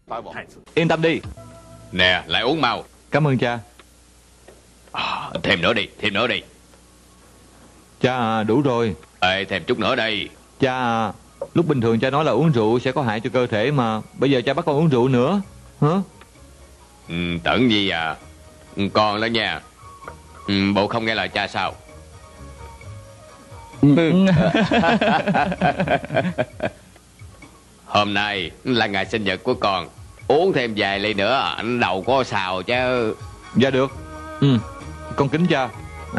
Yên tâm đi. Nè, lại uống mau. Cảm ơn cha. Thêm nữa đi, thêm nữa đi. Cha à, đủ rồi. Ê, thêm chút nữa đây. Cha à, lúc bình thường cha nói là uống rượu sẽ có hại cho cơ thể mà bây giờ cha bắt con uống rượu nữa hả? Tẩn gì à? Con đó nha. Bộ không nghe lời cha sao? Hôm nay là ngày sinh nhật của con. Uống thêm vài ly nữa anh đầu có xào chứ. Dạ được. Con kính cha.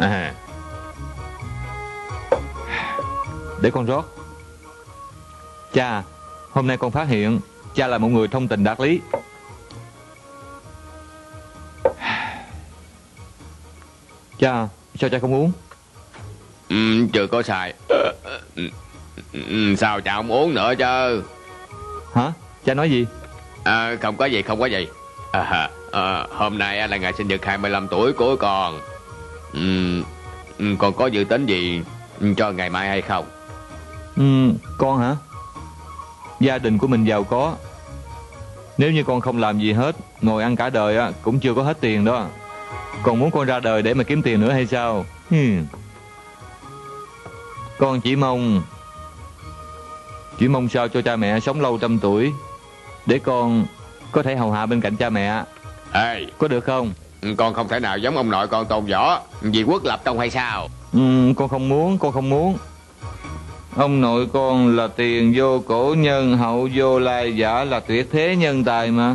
Để con rót. Cha, hôm nay con phát hiện cha là một người thông tình đạt lý. Cha, sao cha không uống? Chưa có xài. Sao cha không uống nữa chứ? Hả? Cha nói gì? Không có gì, không có gì. Hôm nay là ngày sinh nhật 25 tuổi của con. Con có dự tính gì cho ngày mai hay không? Con hả? Gia đình của mình giàu có. Nếu như con không làm gì hết, ngồi ăn cả đời á cũng chưa có hết tiền đó. Còn muốn con ra đời để mà kiếm tiền nữa hay sao? Con chỉ mong sao cho cha mẹ sống lâu trăm tuổi, để con có thể hầu hạ bên cạnh cha mẹ. Có được không? Con không thể nào giống ông nội con Tôn Võ, vì quốc lập tông hay sao? Con không muốn. Ông nội con là tiền vô cổ nhân, hậu vô lai giả, là tuyệt thế nhân tài mà.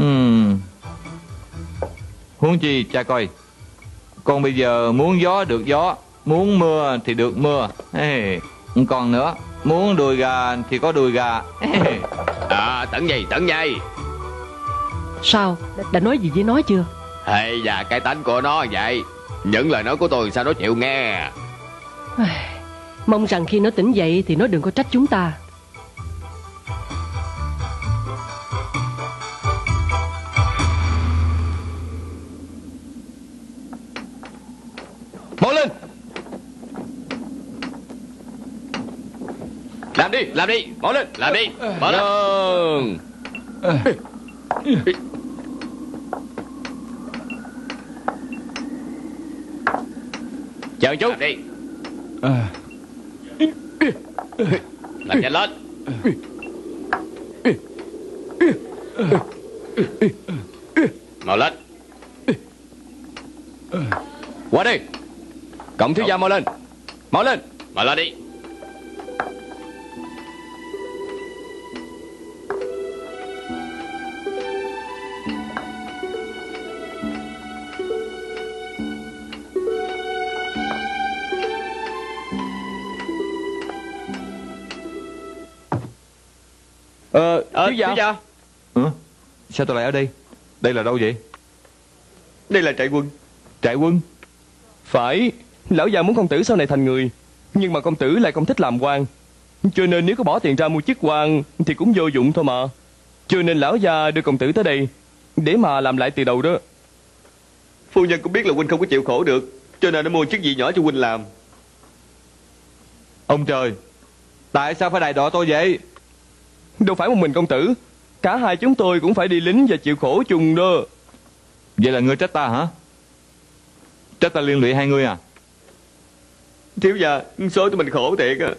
Huống chi cha coi, con bây giờ muốn gió được gió, muốn mưa thì được mưa. Còn nữa, muốn đùi gà thì có đùi gà. Tẩn gì? Sao? Đã nói gì với nó chưa? Hay và cái tánh của nó vậy. Những lời nói của tôi sao nó chịu nghe. Mong rằng khi nó tỉnh dậy thì nó đừng có trách chúng ta. Mau lên. Làm đi, mau lên, làm đi. Mở lên. Chờ chút. Làm đi. Làm nhanh lên. Mau lên. Qua đi. Cộng thiếu gia mau lên. Mau lên đi. Thiếu gia. Sao tôi lại ở đây? Đây là đâu vậy? Đây là trại quân. Trại quân? Phải. Lão già muốn công tử sau này thành người, nhưng mà công tử lại không thích làm quan, cho nên nếu có bỏ tiền ra mua chức quan thì cũng vô dụng thôi mà. Cho nên lão già đưa công tử tới đây để mà làm lại từ đầu đó. Phu nhân cũng biết là huynh không có chịu khổ được, cho nên nó mua chức gì nhỏ cho huynh làm. Ông trời, tại sao phải đày đọa tôi vậy? Đâu phải một mình công tử, cả hai chúng tôi cũng phải đi lính và chịu khổ chung đó. Vậy là ngươi trách ta hả? Trách ta liên lụy hai ngươi à? Thiếu gia, số tụi mình khổ thiệt á.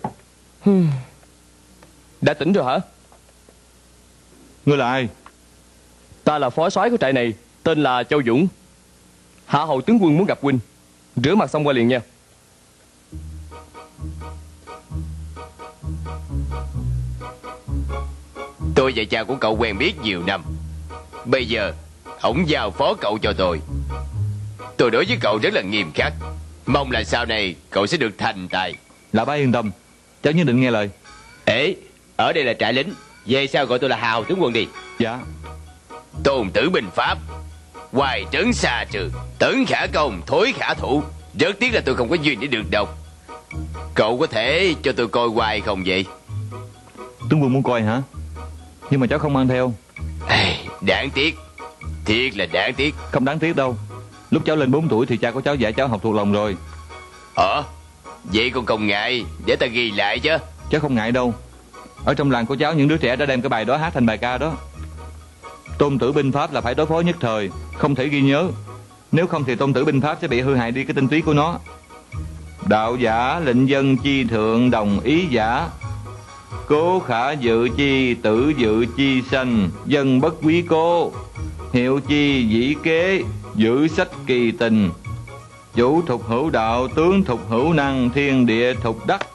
Đã tỉnh rồi hả? Ngươi là ai? Ta là phó soái của trại này, tên là Châu Dũng. Hạ hầu tướng quân muốn gặp huynh. Rửa mặt xong qua liền nha. Tôi và cha của cậu quen biết nhiều năm. Bây giờ ổng giao phó cậu cho tôi. Tôi đối với cậu rất là nghiêm khắc, mong là sau này cậu sẽ được thành tài. Lão bá yên tâm, cháu nhất định nghe lời. Ê, ở đây là trại lính, về sau gọi tôi là Hạ hầu tướng quân đi. Dạ. Tôn tử binh pháp, hoài trấn xa trường, tấn khả công, thối khả thủ. Rất tiếc là tôi không có duyên để được đọc. Cậu có thể cho tôi coi hoài không vậy? Tướng quân muốn coi hả? Nhưng mà cháu không mang theo. Đáng tiếc, thiệt là đáng tiếc. Không đáng tiếc đâu. Lúc cháu lên 4 tuổi thì cha của cháu dạy cháu học thuộc lòng rồi. Vậy con không ngại để ta ghi lại chứ? Cháu không ngại đâu. Ở trong làng của cháu những đứa trẻ đã đem cái bài đó hát thành bài ca đó. Tôn tử binh pháp là phải đối phó nhất thời, không thể ghi nhớ. Nếu không thì tôn tử binh pháp sẽ bị hư hại đi cái tinh túy của nó. Đạo giả lệnh dân chi thượng đồng ý giả, cố khả dự chi tử dự chi sanh, dân bất quý cố, hiệu chi dĩ kế, giữ sách kỳ tình. Chủ thục hữu đạo, tướng thục hữu năng, thiên địa thục đắc.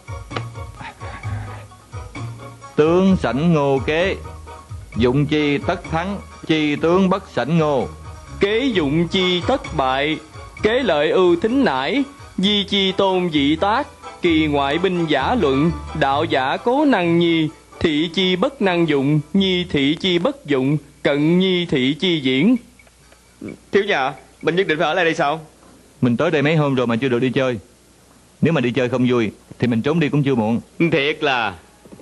Tướng sảnh ngô kế, dụng chi tất thắng, chi tướng bất sảnh ngô. Kế dụng chi thất bại, kế lợi ưu thính nải, di chi tôn dị tác, kỳ ngoại binh giả luận, đạo giả cố năng nhi, thị chi bất năng dụng, nhi thị chi bất dụng, cận nhi thị chi diễn. Thiếu nhà, mình nhất định phải ở lại đây sao? Mình tới đây mấy hôm rồi mà chưa được đi chơi. Nếu mà đi chơi không vui thì mình trốn đi cũng chưa muộn. Thiệt là...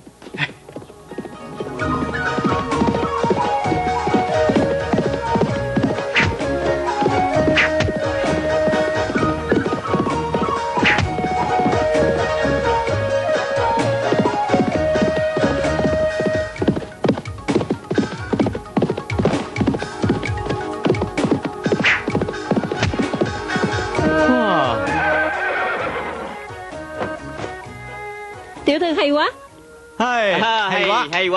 Tiểu thư hay quá. Hay quá, hay quá, hay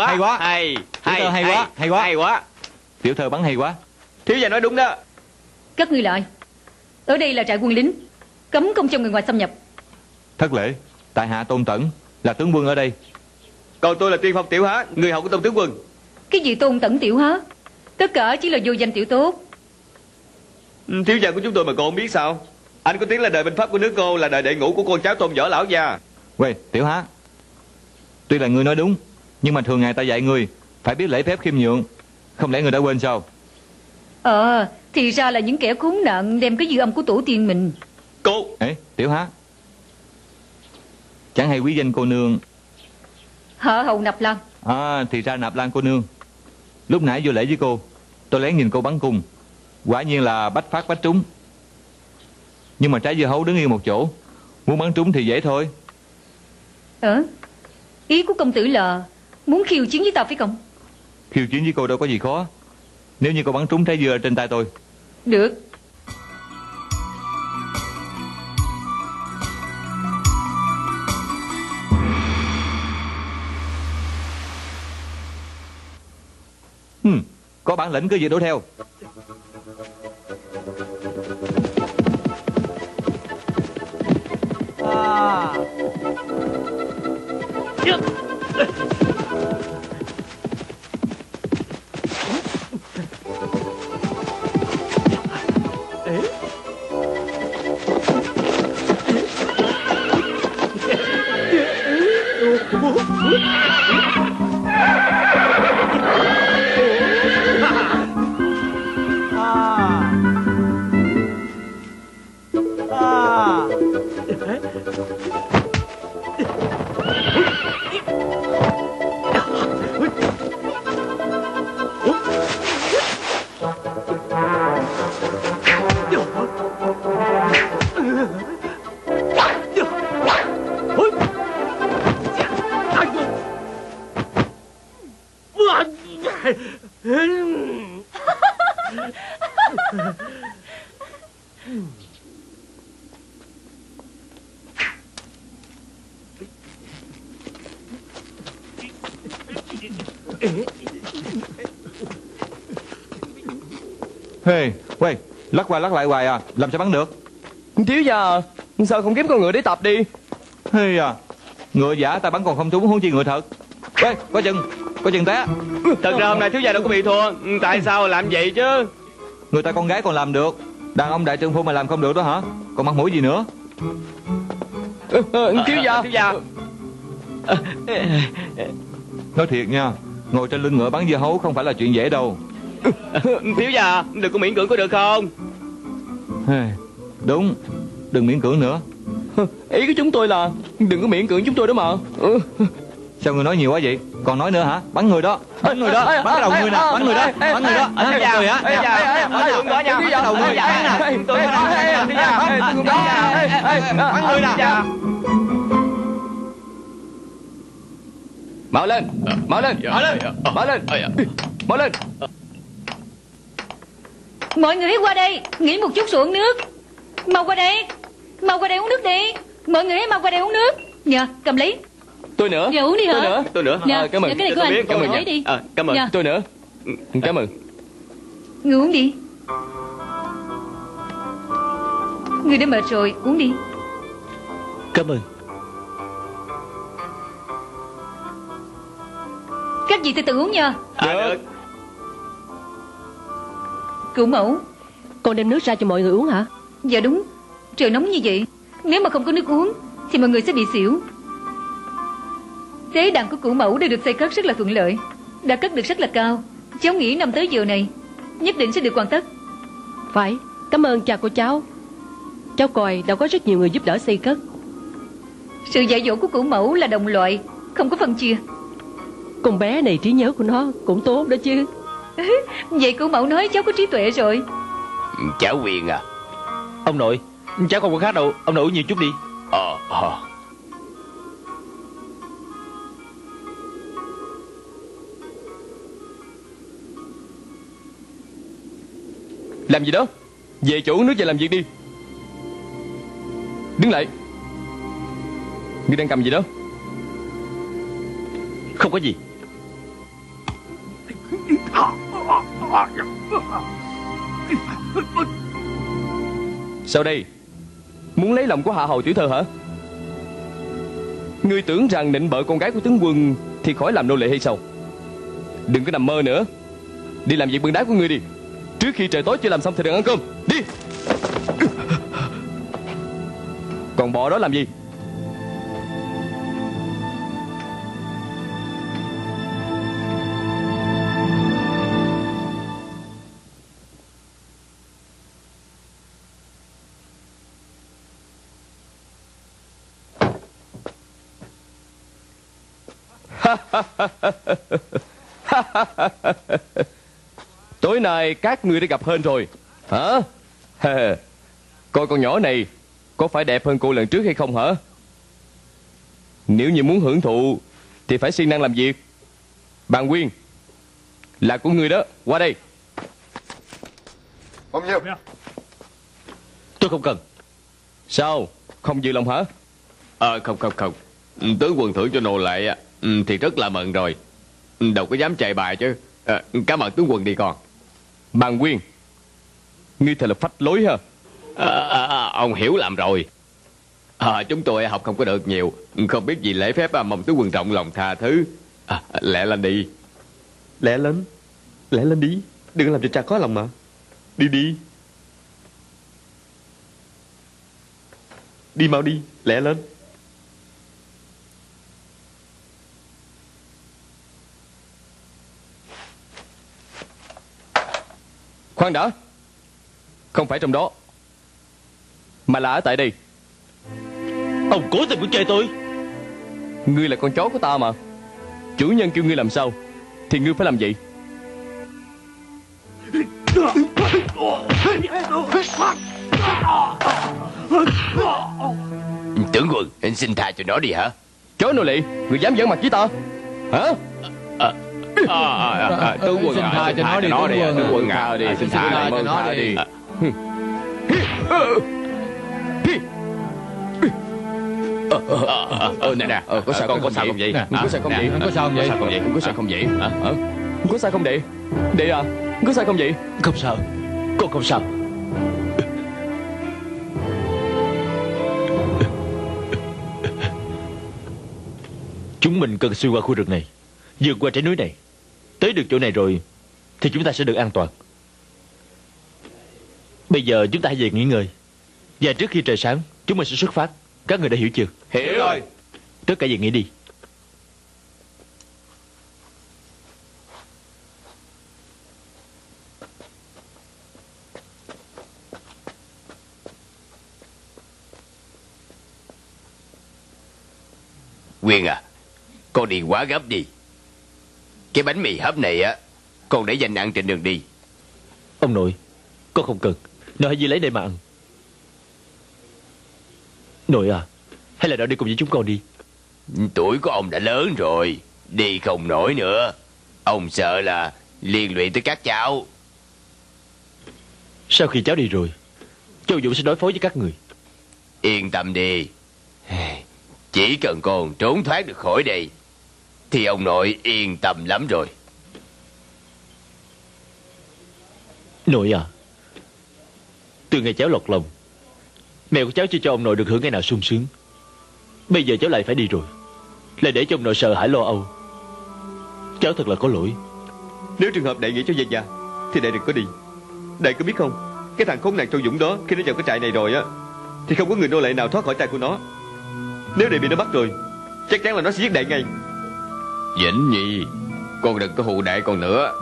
quá. Tiểu thơ bắn hay quá. Thiếu gia nói đúng đó. Cất ngươi lại. Ở đây là trại quân lính, cấm không cho người ngoài xâm nhập. Thất lễ, tại hạ Tôn Tẩn là tướng quân ở đây. Còn tôi là Tiên Phong Tiểu Há, người hầu của Tôn tướng quân. Cái gì Tôn Tẩn Tiểu Há? Tất cả chỉ là vô danh tiểu tốt. Thiếu gia của chúng tôi mà cô không biết sao? Anh có tiếng là đời binh pháp của nước cô, là đời đệ ngũ của con cháu Tôn Võ lão gia. Quê, Tiểu Há, tuy là ngươi nói đúng, nhưng mà thường ngày ta dạy ngươi phải biết lễ phép khiêm nhượng. Không lẽ ngươi đã quên sao? Thì ra là những kẻ khốn nạn đem cái dư âm của tổ tiên mình. Cô! Ê, Tiểu Há, chẳng hay quý danh cô nương? Hạ hầu Nạp Lan. Thì ra Nạp Lan cô nương. Lúc nãy vô lễ với cô, tôi lén nhìn cô bắn cung, quả nhiên là bách phát bách trúng. Nhưng mà trái dưa hấu đứng yên một chỗ, muốn bắn trúng thì dễ thôi. Ý của công tử là muốn khiêu chiến với ta phải không? Khiêu chiến với cô đâu có gì khó, nếu như cô bắn trúng trái dưa trên tay tôi. Được. Có bản lĩnh cứ việc đuổi theo. Quay, lắc qua lắc lại hoài à, làm sao bắn được? Thiếu gia, sao không kiếm con ngựa để tập đi? Ngựa giả ta bắn còn không trúng, huống chi ngựa thật. Ê, có chừng té. Thật ra hôm nay thiếu gia đâu có bị thua. Tại sao làm vậy chứ? Người ta con gái còn làm được, đàn ông đại trượng phu mà làm không được đó hả? Còn mặt mũi gì nữa? Thiếu gia. Nói thiệt nha, ngồi trên lưng ngựa bắn dưa hấu không phải là chuyện dễ đâu. Thiếu gia, đừng có miễn cưỡng có được không? Đúng, đừng miễn cưỡng nữa. Ý của chúng tôi là đừng có miễn cưỡng chúng tôi đó mà. Sao người nói nhiều quá vậy? Còn nói nữa hả? Bắn người đó, bắn người đó, bắn cái đầu người nè, bắn người đó, bắn người đó. Bắn người hả? Bắn cái đầu người. Bắn người nè. Mau lên, mau lên, mau lên, mau lên. Mọi người hãy qua đây, nghỉ một chút rồi uống nước. Mau qua đây, mau qua đây uống nước đi. Mọi người hãy mau qua đây uống nước. Nhờ, cầm lấy. Tôi nữa. Giờ uống đi hả? Tôi nữa. Nhờ, Cảm ơn. cái này của anh. Cảm ơn. Hỏi đi. Cảm ơn. Nhờ. Tôi nữa. Cảm ơn. Người uống đi. Người đã mệt rồi, uống đi. Cảm ơn. Các vị từ từ uống nha. Được. Cụ mẫu. Con đem nước ra cho mọi người uống hả? Dạ đúng. Trời nóng như vậy, nếu mà không có nước uống thì mọi người sẽ bị xỉu. Tế đàn của cụ mẫu đã được xây cất rất là thuận lợi, đã cất được rất là cao. Cháu nghĩ năm tới giờ này nhất định sẽ được hoàn tất. Phải, cảm ơn cha của cháu. Cháu coi đã có rất nhiều người giúp đỡ xây cất. Sự dạy dỗ của cụ mẫu là đồng loại, không có phân chia. Con bé này trí nhớ của nó cũng tốt đó chứ. Vậy cụ mẫu nói cháu có trí tuệ rồi. Cháu Huyền à. Ông nội, cháu không có khác đâu. Ông nội uống nhiều chút đi. Làm gì đó? Về chỗ uống nước và làm việc đi. Đứng lại. Ngươi đang cầm gì đó? Không có gì. Sao đây? Muốn lấy lòng của hạ hầu tiểu thơ hả? Ngươi tưởng rằng nịnh bợ con gái của tướng quân thì khỏi làm nô lệ hay sao? Đừng có nằm mơ nữa. Đi làm việc bưng đá của ngươi đi. Trước khi trời tối chưa làm xong thì đừng ăn cơm. Đi. Còn bò đó làm gì? Tối nay các ngươi đã gặp hên rồi hả? Coi con nhỏ này có phải đẹp hơn cô lần trước hay không hả? Nếu như muốn hưởng thụ thì phải siêng năng làm việc. Bàn Quyên là của ngươi đó. Qua đây. Tôi không cần. Sao? Không vừa lòng hả? Không. Tướng quân thưởng cho nô lệ thì rất là mừng rồi. Đâu có dám chạy bài chứ. Cảm ơn tướng quân đi con. Bàn Quyên, ngươi thật là phách lối ha. Ông hiểu làm rồi. Chúng tôi học không có được nhiều, không biết gì lễ phép, mong tướng quân rộng lòng tha thứ. Lẹ lên đi. Lẹ lên đi. Đừng làm cho cha khó lòng mà. Đi. Đi mau đi, lẹ lên. Khoan đã. Không phải trong đó, mà là ở tại đây. Ông cố tình muốn chơi tôi. Ngươi là con chó của ta mà. Chủ nhân kêu ngươi làm sao thì ngươi phải làm vậy. Tướng quân, anh xin tha cho nó đi hả? Chó nô lệ, ngươi dám giỡn mặt với ta hả? Tướng quân, xin tha cho nó đi, tướng quân à, đi, xin tha cho nó đi. Nè, Có sao con có sao không vậy? Có sao không vậy? Có sao không vậy? Có sao không vậy? Có sao không đệ? Đệ à, có sao không vậy? Không sao. Con không sao. Chúng mình cần xuyên qua khu rừng này, vượt qua trái núi này. Tới được chỗ này rồi thì chúng ta sẽ được an toàn. Bây giờ chúng ta hãy về nghỉ ngơi, và trước khi trời sáng chúng mình sẽ xuất phát. Các người đã hiểu chưa? Hiểu rồi. Tất cả về nghỉ đi. Quyên à, con đi quá gấp đi. Cái bánh mì hấp này á, con để dành ăn trên đường đi. Ông nội, con không cần. Nội hãy giữ lấy đây mà ăn. Nội à, hay là nội đi cùng với chúng con đi. Tuổi của ông đã lớn rồi, đi không nổi nữa. Ông sợ là liên lụy tới các cháu. Sau khi cháu đi rồi, Châu Dũng sẽ đối phó với các người. Yên tâm đi, chỉ cần con trốn thoát được khỏi đây thì ông nội yên tâm lắm rồi. Nội à, từ ngày cháu lọt lòng, mẹ của cháu chưa cho ông nội được hưởng ngày nào sung sướng. Bây giờ cháu lại phải đi rồi, lại để cho ông nội sợ hãi lo âu. Cháu thật là có lỗi. Nếu trường hợp đại nghĩ cho về già thì đại đừng có đi. Đại có biết không, cái thằng khốn nạn Châu Dũng đó, khi nó vào cái trại này rồi á, thì không có người nô lệ nào thoát khỏi tay của nó. Nếu đại bị nó bắt rồi, chắc chắn là nó sẽ giết đại ngay. Vĩnh Nhi, con đừng có hù đại con nữa.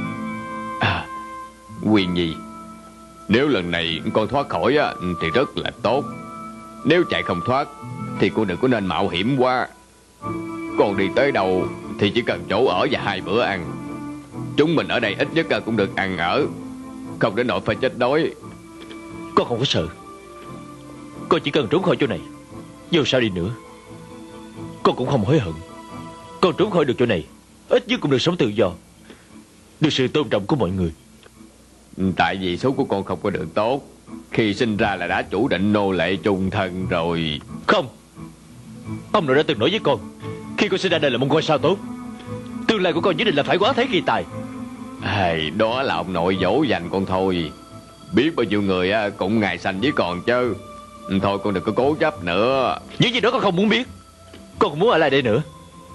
Quyên Nhi, nếu lần này con thoát khỏi á thì rất là tốt. Nếu chạy không thoát thì cô đừng có nên mạo hiểm quá. Con đi tới đâu thì chỉ cần chỗ ở và 2 bữa ăn. Chúng mình ở đây ít nhất cũng được ăn ở, không đến nỗi phải chết đói. Con không có sợ. Con chỉ cần trốn khỏi chỗ này. Dù sao đi nữa, con cũng không hối hận. Con trốn khỏi được chỗ này, ít nhất cũng được sống tự do, được sự tôn trọng của mọi người. Tại vì số của con không có được tốt. Khi sinh ra là đã chủ định nô lệ chung thân rồi. Không, ông nội đã từng nói với con, khi con sinh ra đây là một ngôi sao tốt, tương lai của con nhất định là phải quá thế kỳ tài. Đó là ông nội dỗ dành con thôi. Biết bao nhiêu người cũng ngày sanh với con chứ. Thôi con đừng có cố chấp nữa. Những gì đó con không muốn biết. Con không muốn ở lại đây nữa.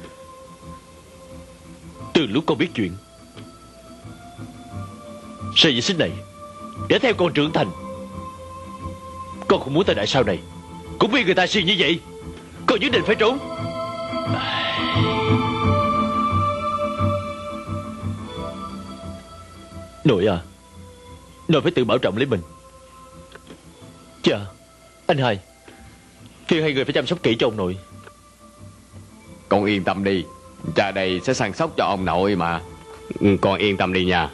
Từ lúc con biết chuyện, sợi dây xích này để theo con trưởng thành. Con không muốn tới đại sau này cũng bị người ta xiên như vậy. Con nhất định phải trốn. Nội à, nội phải tự bảo trọng lấy mình. Cha, anh hai, phiền hai người phải chăm sóc kỹ cho ông nội. Con yên tâm đi, cha đây sẽ săn sóc cho ông nội mà. Con yên tâm đi nha.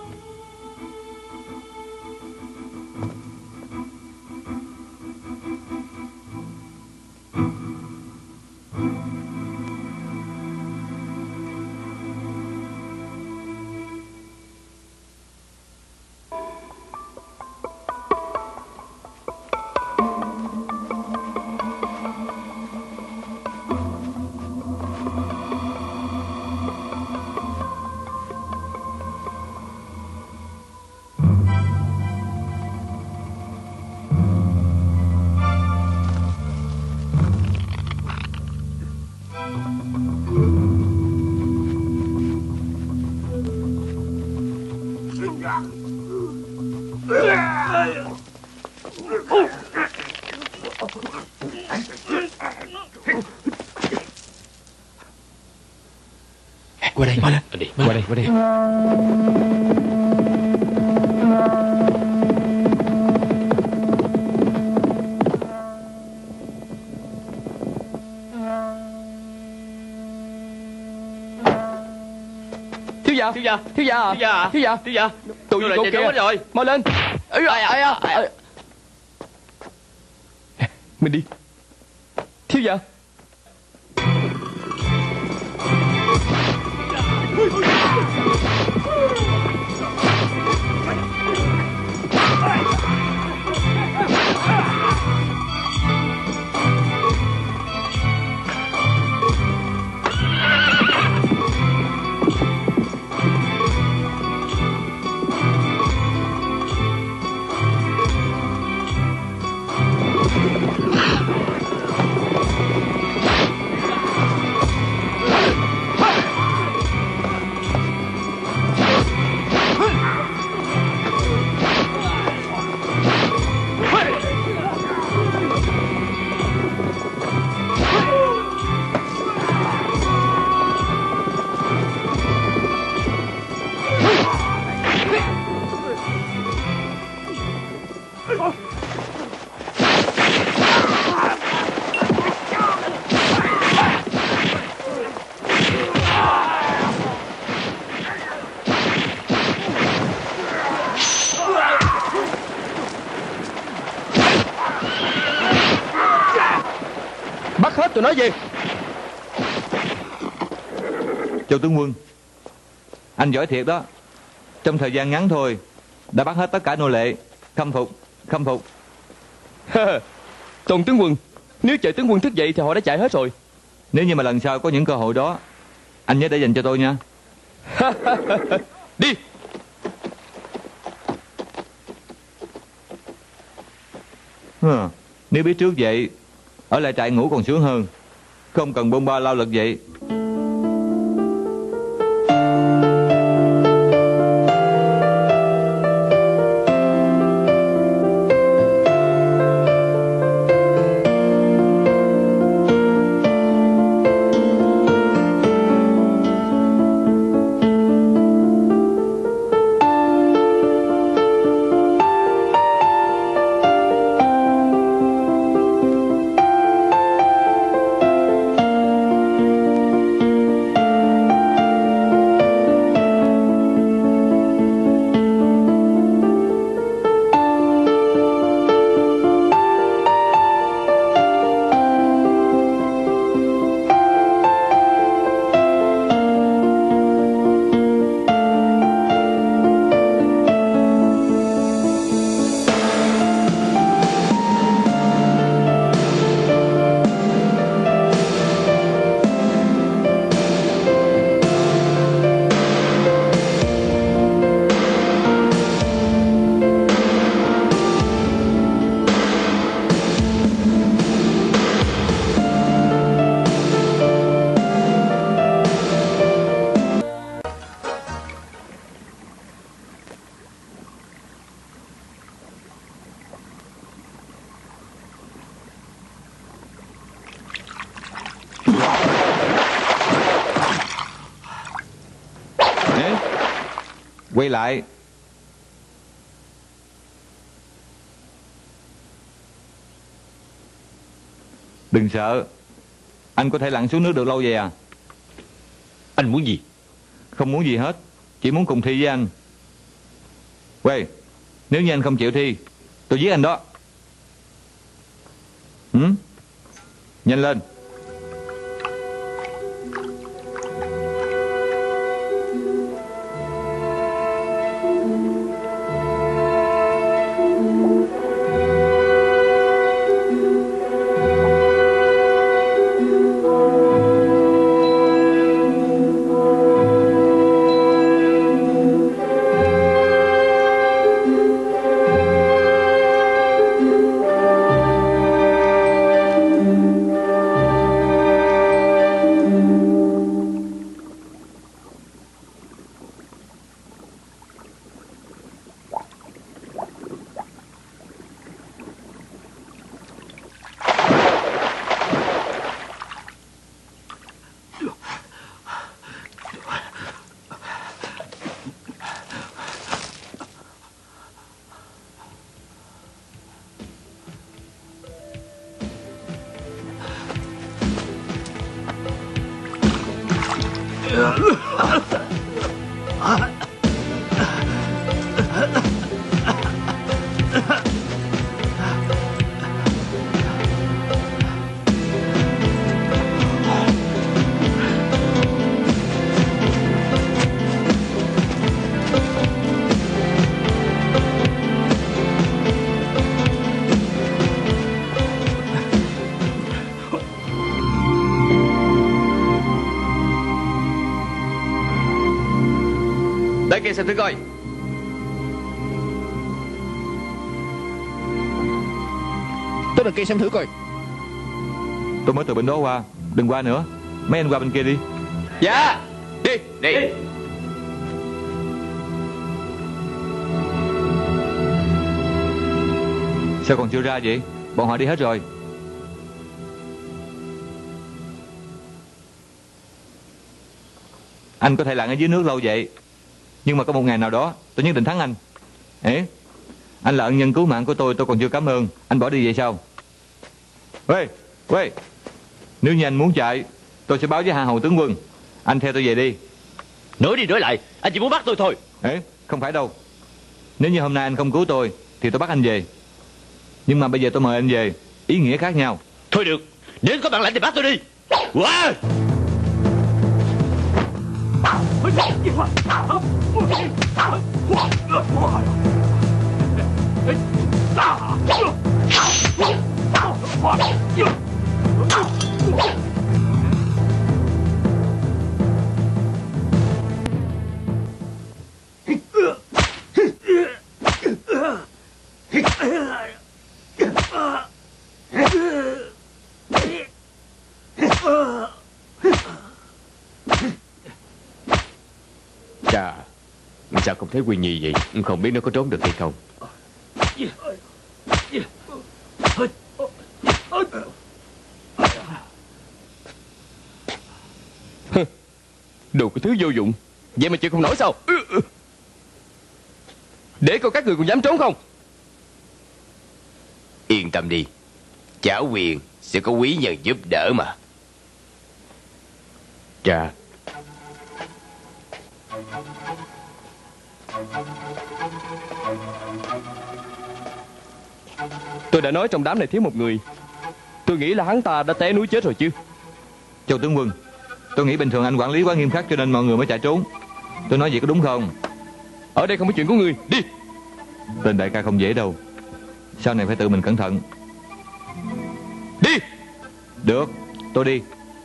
Qua đây, qua đây, qua đây. Thiếu gia, thiếu gia, thiếu gia, thiếu gia, thiếu gia, thiếu gia. Tụi gì cậu kia rồi, mau lên. Mình đi. Thiếu gia. Bắt hết tụi nó về. Châu tướng quân, anh giỏi thiệt đó. Trong thời gian ngắn thôi đã bắt hết tất cả nô lệ, Khâm phục, khâm phục. Tôn tướng quân, nếu chờ tướng quân thức dậy thì họ đã chạy hết rồi. Nếu như mà lần sau có những cơ hội đó, anh nhớ để dành cho tôi nha. Đi. Nếu biết trước vậy, ở lại trại ngủ còn sướng hơn. Không cần bôn ba lao lực vậy. Quay lại. Đừng sợ. Anh có thể lặn xuống nước được lâu vậy à? Anh muốn gì? Không muốn gì hết. Chỉ muốn cùng thi với anh. Quay. Nếu như anh không chịu thi, tôi giết anh đó. Nhanh lên. Tới kia xem thử coi. Tới bên kia xem thử coi. Tôi mới từ bên đó qua. Đừng qua nữa. Mấy anh qua bên kia đi. Dạ. Đi. Đi. Sao còn chưa ra vậy? Bọn họ đi hết rồi. Anh có thể lặn ở dưới nước lâu vậy, nhưng mà có một ngày nào đó tôi nhất định thắng anh. Anh là ân nhân cứu mạng của tôi còn chưa cảm ơn. Anh bỏ đi vậy sao? Quê. Nếu như anh muốn chạy, tôi sẽ báo với Hạ Hầu tướng quân. Anh theo tôi về đi. Nói đi nói lại, anh chỉ muốn bắt tôi thôi. Không phải đâu. Nếu như hôm nay anh không cứu tôi thì tôi bắt anh về. Nhưng mà bây giờ tôi mời anh về, ý nghĩa khác nhau. Thôi được, nếu có bản lãnh thì bắt tôi đi. Wow. Hey! thấy Quy Nhi vậy, không biết nó có trốn được hay không. Đồ cái thứ vô dụng. Vậy mà chịu không nổi sao? Để coi các người còn dám trốn không? Yên tâm đi, Chảo Quyền sẽ có quý nhân giúp đỡ mà. Dạ. Tôi đã nói trong đám này thiếu một người. Tôi nghĩ là hắn ta đã té núi chết rồi chứ. Châu tướng quân, tôi nghĩ bình thường anh quản lý quá nghiêm khắc cho nên mọi người mới chạy trốn. Tôi nói vậy có đúng không? Ở đây không có chuyện của người. Đi. Tên đại ca không dễ đâu. Sau này phải tự mình cẩn thận. Đi. Được, tôi đi.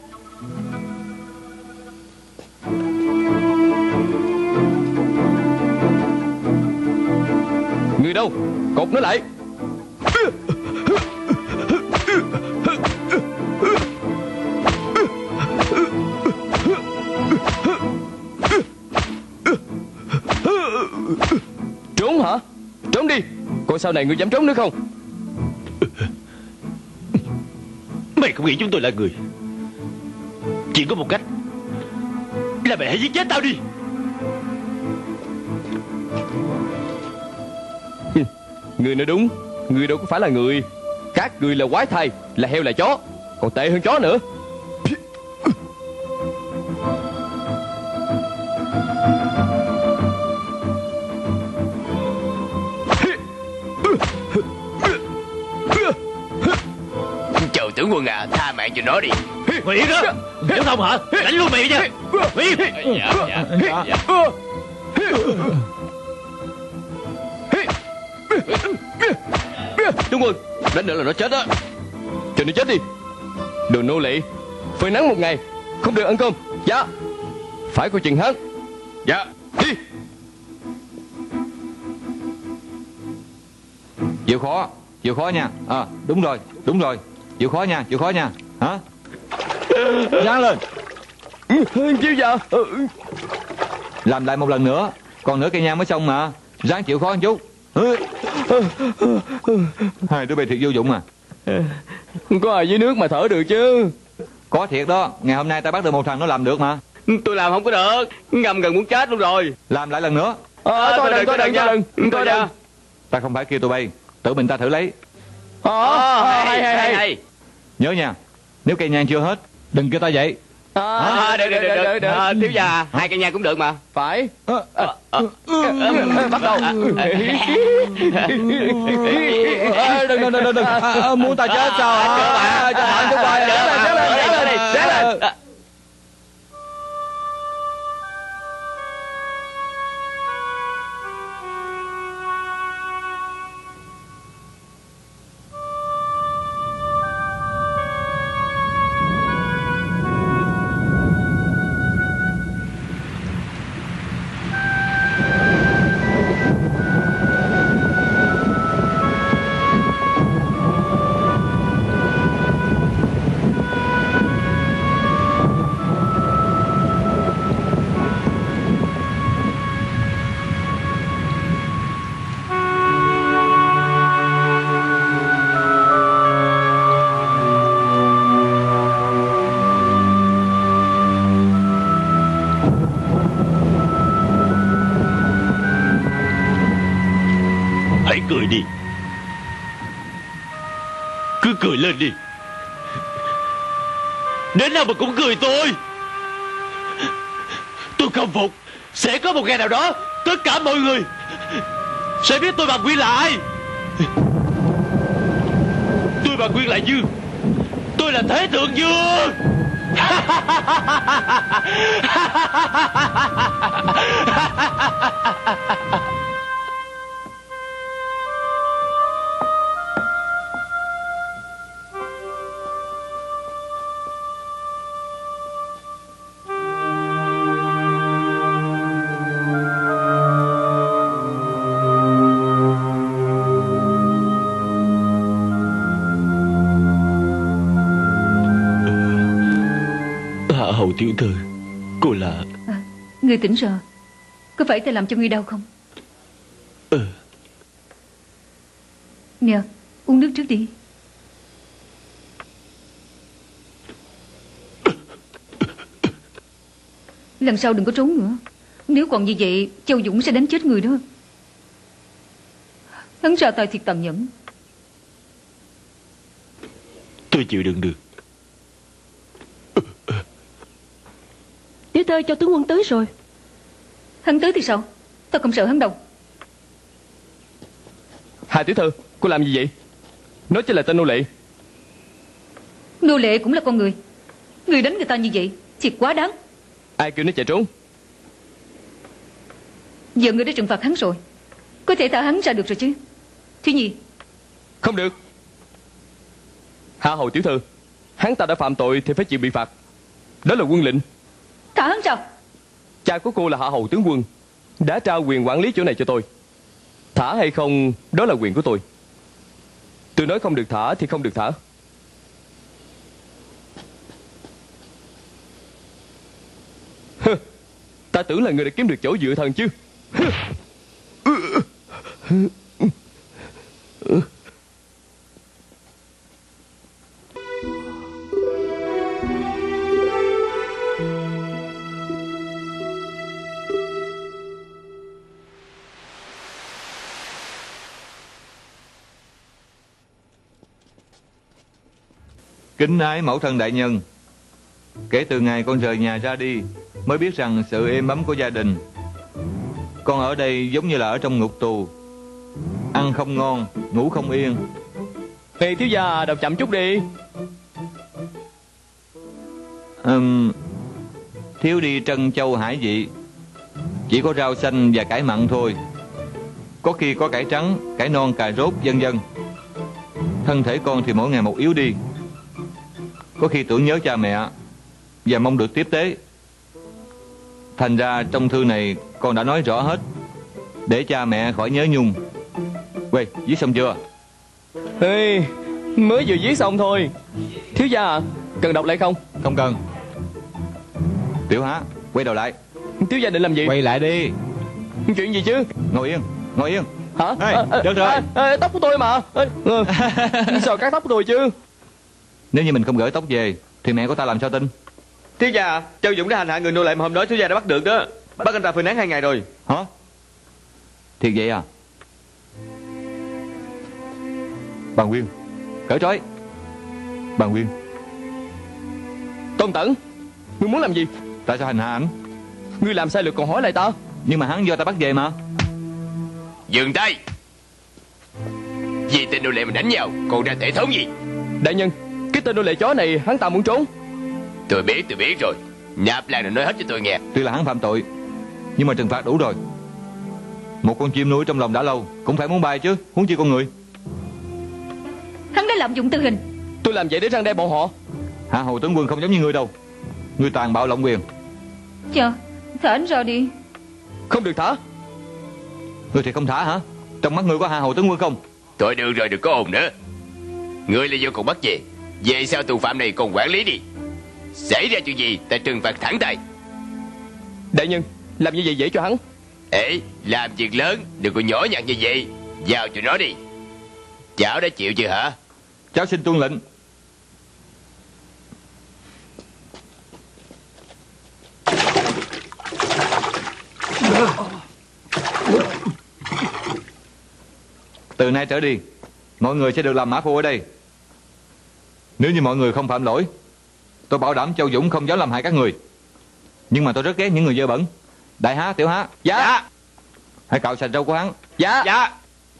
Người đâu? Cột nó lại. Trốn hả? Trốn đi. Coi sau này ngươi dám trốn nữa không? Mày không nghĩ chúng tôi là người. Chỉ có một cách là mày hãy giết chết tao đi. Ngươi nói đúng. Ngươi đâu có phải là người. Các ngươi là quái thai, là heo là chó, còn tệ hơn chó nữa. Chầu tướng quân à, tha mạng cho nó đi. Mày yên đó. Nếu không hả, đánh luôn mày nha. Mày yên. Dạ. Tướng quân, đánh nữa là nó chết đó. Cho nó chết đi. Đồ nô lệ, phơi nắng một ngày, không được ăn cơm. Dạ. Phải coi chừng hắn. Dạ. Đi. Chịu khó nha. Đúng rồi, chịu khó nha. Hả? Ráng lên. Chiêu dạ. Làm lại một lần nữa. Còn nửa cây nhang mới xong mà. Ráng chịu khó một chút. Hai đứa bay thiệt vô dụng à. Không có ai dưới nước mà thở được chứ. Có thiệt đó. Ngày hôm nay ta bắt được một thằng nó làm được mà. Tôi làm không có được, ngầm gần muốn chết luôn rồi. Làm lại lần nữa. Tôi đừng. Ta không phải kêu tụi bay, tự mình ta thử lấy. Hay. Nhớ nha, nếu cây nhang chưa hết, đừng kêu ta dậy. Được. Thiếu gia, hai cây nhang cũng được mà. Phải. Bắt đầu. Đừng. Muốn ta chết sao hả? Cho thẳng chút bài. Chết lên. Hãy cười đi. Cứ cười lên đi. Đến đâu mà cũng cười tôi. Tôi không phục. Sẽ có một ngày nào đó tất cả mọi người sẽ biết tôi Bằng Quyên là ai. Tôi Bằng Quyên là Dương. Tôi là Thế Thượng Dương. Hậu tiểu thư, cô là... Ngươi tỉnh rồi. Có phải ta làm cho ngươi đau không? Nè, uống nước trước đi. Lần sau đừng có trốn nữa. Nếu còn như vậy, Châu Dũng sẽ đánh chết người đó. Hắn ra tay thiệt tàn nhẫn. Tôi chịu đựng được. Tiểu Thơ, cho tướng quân tới rồi. Hắn tới thì sao? Tao không sợ hắn đâu. Hà tiểu thư, cô làm gì vậy? Nói chỉ là tên nô lệ. Nô lệ cũng là con người. Người đánh người ta như vậy thiệt quá đáng. Ai kêu nó chạy trốn? Giờ người đã trừng phạt hắn rồi, có thể thả hắn ra được rồi chứ. Thứ gì? Không được. Hạ hầu tiểu thư, hắn ta đã phạm tội thì phải chịu bị phạt. Đó là quân lệnh. Thả hắn ra. Cha của cô là Hạ hầu tướng quân, đã trao quyền quản lý chỗ này cho tôi. Thả hay không, đó là quyền của tôi. Tôi nói không được thả thì không được thả. Ta tưởng là người đã kiếm được chỗ dựa thần chứ. Kính ái mẫu thân đại nhân, kể từ ngày con rời nhà ra đi mới biết rằng sự êm ấm của gia đình. Con ở đây giống như là ở trong ngục tù, ăn không ngon, ngủ không yên. Ê thiếu gia, đọc chậm chút đi. Thiếu đi trân châu hải vị, chỉ có rau xanh và cải mặn thôi. Có khi có cải trắng, cải non, cà rốt, vân vân. Thân thể con thì mỗi ngày một yếu đi. Có khi tưởng nhớ cha mẹ và mong được tiếp tế. Thành ra trong thư này con đã nói rõ hết, để cha mẹ khỏi nhớ nhung. Quê, viết xong chưa? Ê, mới vừa viết xong thôi. Thiếu gia à, cần đọc lại không? Không cần. Tiểu Há, quay đầu lại. Thiếu gia định làm gì? Quay lại đi. Chuyện gì chứ? Ngồi yên, ngồi yên. Hả? Được rồi. Tóc của tôi mà. Sao cắt tóc của tôi chứ? Nếu như mình không gửi tóc về thì mẹ của ta làm sao tin? Thiếu gia, Châu Dũng đã hành hạ người nô lệ mà hôm đó thiếu gia đã bắt được đó. Bắt anh ta phơi nắng 2 ngày rồi. Hả? Thiệt vậy à? Bà Nguyên, cởi trói. Bà Nguyên. Tôn Tẩn, ngươi muốn làm gì? Tại sao hành hạ ảnh? Ngươi làm sai luật còn hỏi lại ta? Nhưng mà hắn do ta bắt về mà. Dừng tay. Vì tên nô lệ mình đánh nhau còn ra thể thống gì? Đại nhân, cái tên nô lệ chó này hắn ta muốn trốn. Tôi biết rồi. Nạp Lan đừng nói hết cho tôi nghe. Tuy là hắn phạm tội, nhưng mà trừng phạt đủ rồi. Một con chim nuôi trong lòng đã lâu cũng phải muốn bay chứ, huống chi con người. Hắn đã lạm dụng tử hình. Tôi làm vậy để răn đe bọn họ. Hạ hầu tướng quân không giống như ngươi đâu. Ngươi tàn bạo lộng quyền. Chờ, thả anh ra đi. Không được thả. Ngươi thì không thả hả? Trong mắt ngươi có hạ hầu tướng quân không? Thôi được rồi, đừng có ồn nữa. Ngươi là do còn bắt về. Về sau tù phạm này còn quản lý đi. Xảy ra chuyện gì ta trừng phạt thẳng tay. Đại nhân, làm như vậy dễ cho hắn. Ê, làm việc lớn đừng có nhỏ nhặt như vậy. Giao cho nó đi. Cháu đã chịu chưa hả? Cháu xin tuân lệnh. Từ nay trở đi, mọi người sẽ được làm mã phu ở đây. Nếu như mọi người không phạm lỗi, tôi bảo đảm Châu Dũng không dám làm hại các người. Nhưng mà tôi rất ghét những người dơ bẩn. Đại Há, Tiểu Há. Dạ. Hãy cạo sạch râu của hắn. Dạ. Dạ.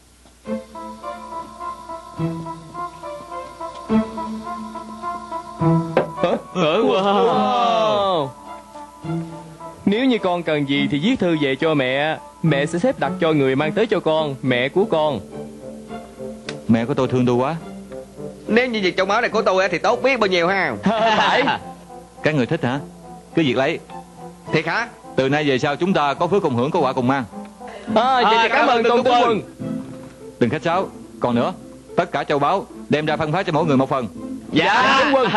Wow. Nếu như con cần gì thì viết thư về cho mẹ. Mẹ sẽ xếp đặt cho người mang tới cho con. Mẹ của con. Mẹ của tôi thương tôi quá. Nếu như việc trong máu này của tôi thì tốt biết bao nhiêu ha. Phải. Các người thích hả? Cứ việc lấy. Thiệt hả? Từ nay về sau chúng ta có phước cùng hưởng, có quả cùng mang. Vậy thì cảm ơn Tôn tướng quân. Đừng khách sáo. Còn nữa, tất cả châu báu đem ra phân phát cho mỗi người một phần. Dạ tướng quân.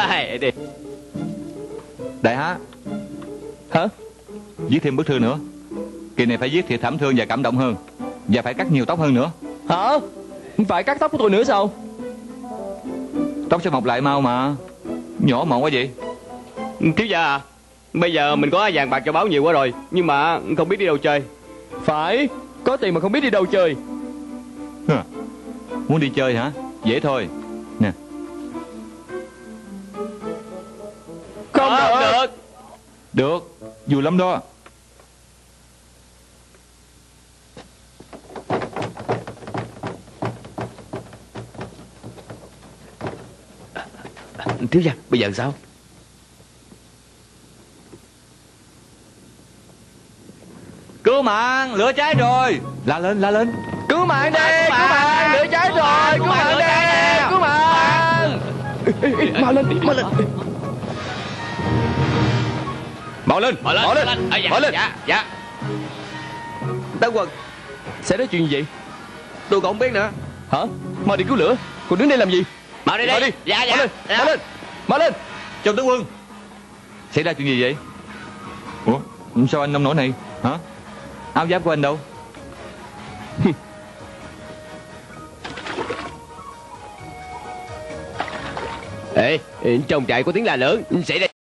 Đại Há. Hả? Viết thêm bức thư nữa. Kỳ này phải viết thiệt thảm thương và cảm động hơn. Và phải cắt nhiều tóc hơn nữa. Hả? Phải cắt tóc của tôi nữa sao? Tóc sẽ mọc lại mau mà. Nhỏ mọn quá vậy. Thiếu gia à, bây giờ mình có vàng bạc cho báo nhiều quá rồi, nhưng mà không biết đi đâu chơi. Phải, có tiền mà không biết đi đâu chơi. Muốn đi chơi hả? Dễ thôi. Nè. Không được. Được, vui lắm đó. Thiếu gia, bây giờ sao? Cứu mạng, lửa cháy rồi. La lên, la lên. Cứu mạng đi, cứu mạng, lửa cháy rồi, cứu mạng đi, cứu mạng. Mau lên, mau lên. Mau lên, Mau lên, mau lên, mau lên. Dạ. Tấn Quân, Xảy ra chuyện gì vậy? tôi cũng không biết nữa. Hả? Mau đi cứu lửa. Còn đứng đây làm gì? Mau đi Mau đi. đi. Dạ, Mau lên, dạ. mau lên, mau lên. Trong tướng quân. Xảy ra chuyện gì vậy? Ủa, sao anh nông nổi này? Hả? Áo giáp của anh đâu? Ê, trong trại có tiếng la lớn. Xảy ra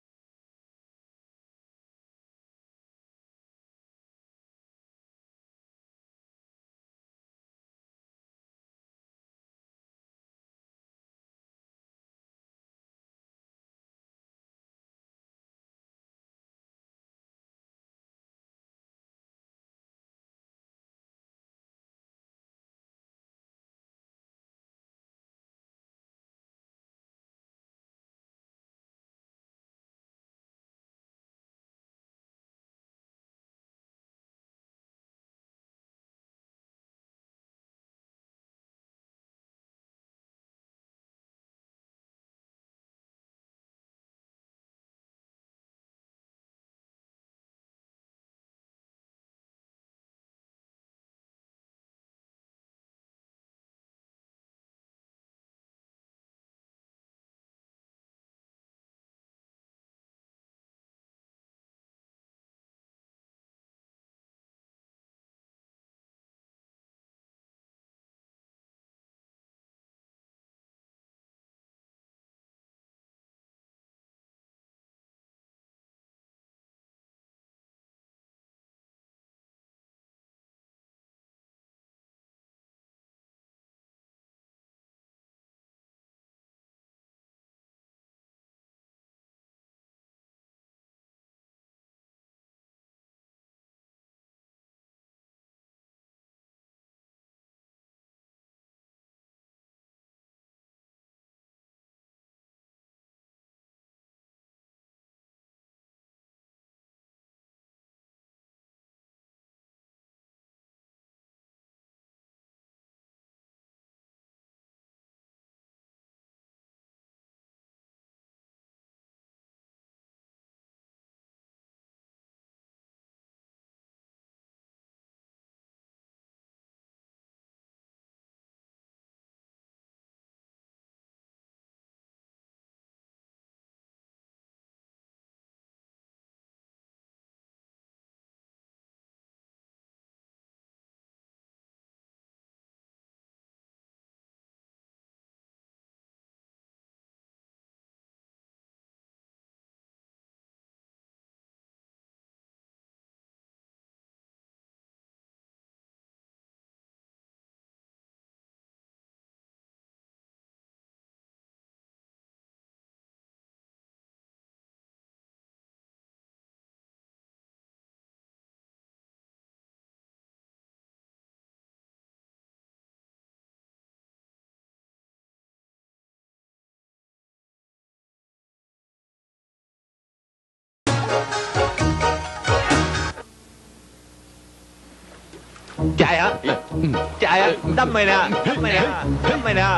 Chạy hả? Chạy hả? Đâm mày nè, đâm mày nè, đâm mày nè.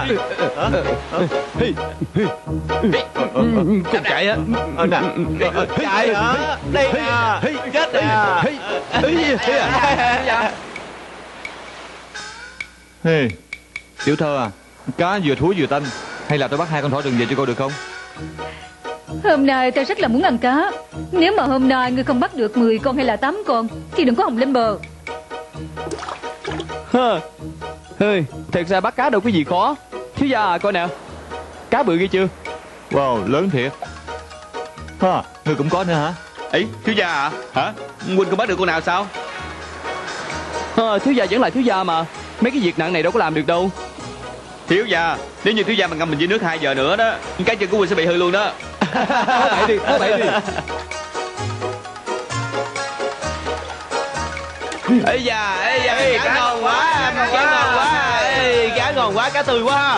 Con chạy á. Nè, chạy hả? Đây nè, chết nè. Hey, tiểu thơ à, cá vừa thúi vừa tanh, hay là tôi bắt hai con thỏ rừng về cho cô được không? Hôm nay ta rất là muốn ăn cá. Nếu mà hôm nay ngươi không bắt được 10 con hay là 8 con thì đừng có hòng lên bờ. Thật ra bắt cá đâu có gì khó. Thiếu gia à, coi nè, cá bự ghê chưa? Wow, lớn thiệt. Ngươi cũng có nữa hả? Ấy, thiếu gia à? Hả? Huynh không bắt được con nào sao? Thiếu gia vẫn là thiếu gia mà. Mấy cái việc nặng này đâu có làm được đâu. Thiếu gia, nếu như thiếu gia mà ngâm mình dưới nước 2 giờ nữa đó, cái chân của Huynh sẽ bị hư luôn đó. Nói bậy đi. Ê da, cá ngon quá, cá ngon quá. Ê, cá ngon quá, cá tươi quá.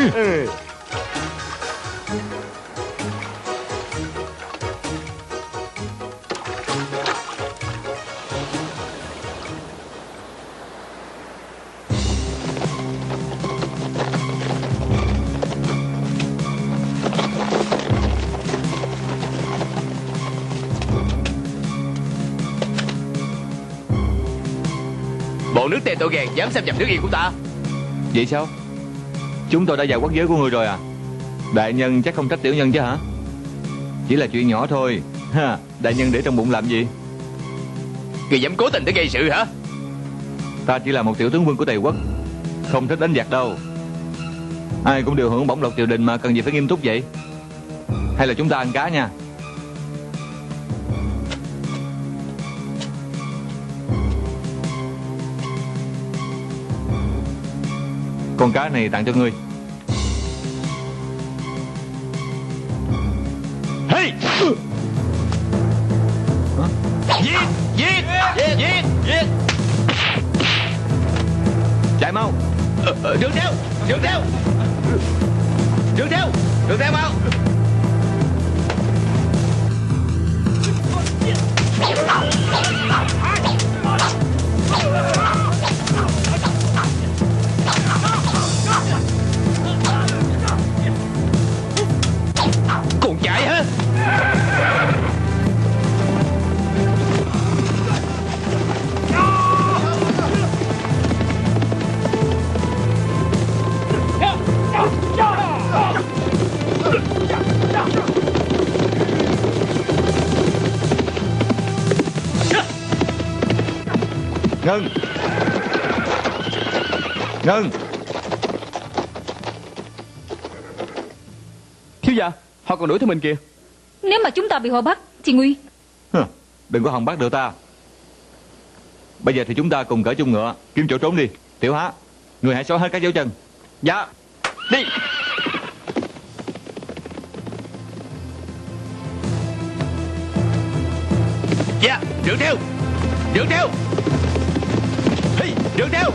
Bộ nước Tê Tô Gàn dám xâm nhập nước yên của ta. Vậy sao? Chúng tôi đã vào quốc giới của ngươi rồi à? Đại nhân chắc không trách tiểu nhân chứ hả? Chỉ là chuyện nhỏ thôi. Đại nhân để trong bụng làm gì? Người dám cố tình để gây sự hả? Ta chỉ là một tiểu tướng quân của Tề quốc, không thích đánh giặc đâu. Ai cũng đều hưởng bổng lộc triều đình mà, cần gì phải nghiêm túc vậy? Hay là chúng ta ăn cá nha? Con cá này tặng cho ngươi. Hey! Giết! Chạy mau! Đường theo mau! Còn chạy hả? Ngưng! Thiếu gia, họ còn đuổi theo mình kìa. Nếu mà chúng ta bị họ bắt thì nguy. Đừng có hòng bắt được ta. Bây giờ thì chúng ta cùng cởi chung ngựa, kiếm chỗ trốn đi. Tiểu Há, người hãy xóa hết các dấu chân. Dạ. Đi. Dạ, đường theo. Hey, đường theo.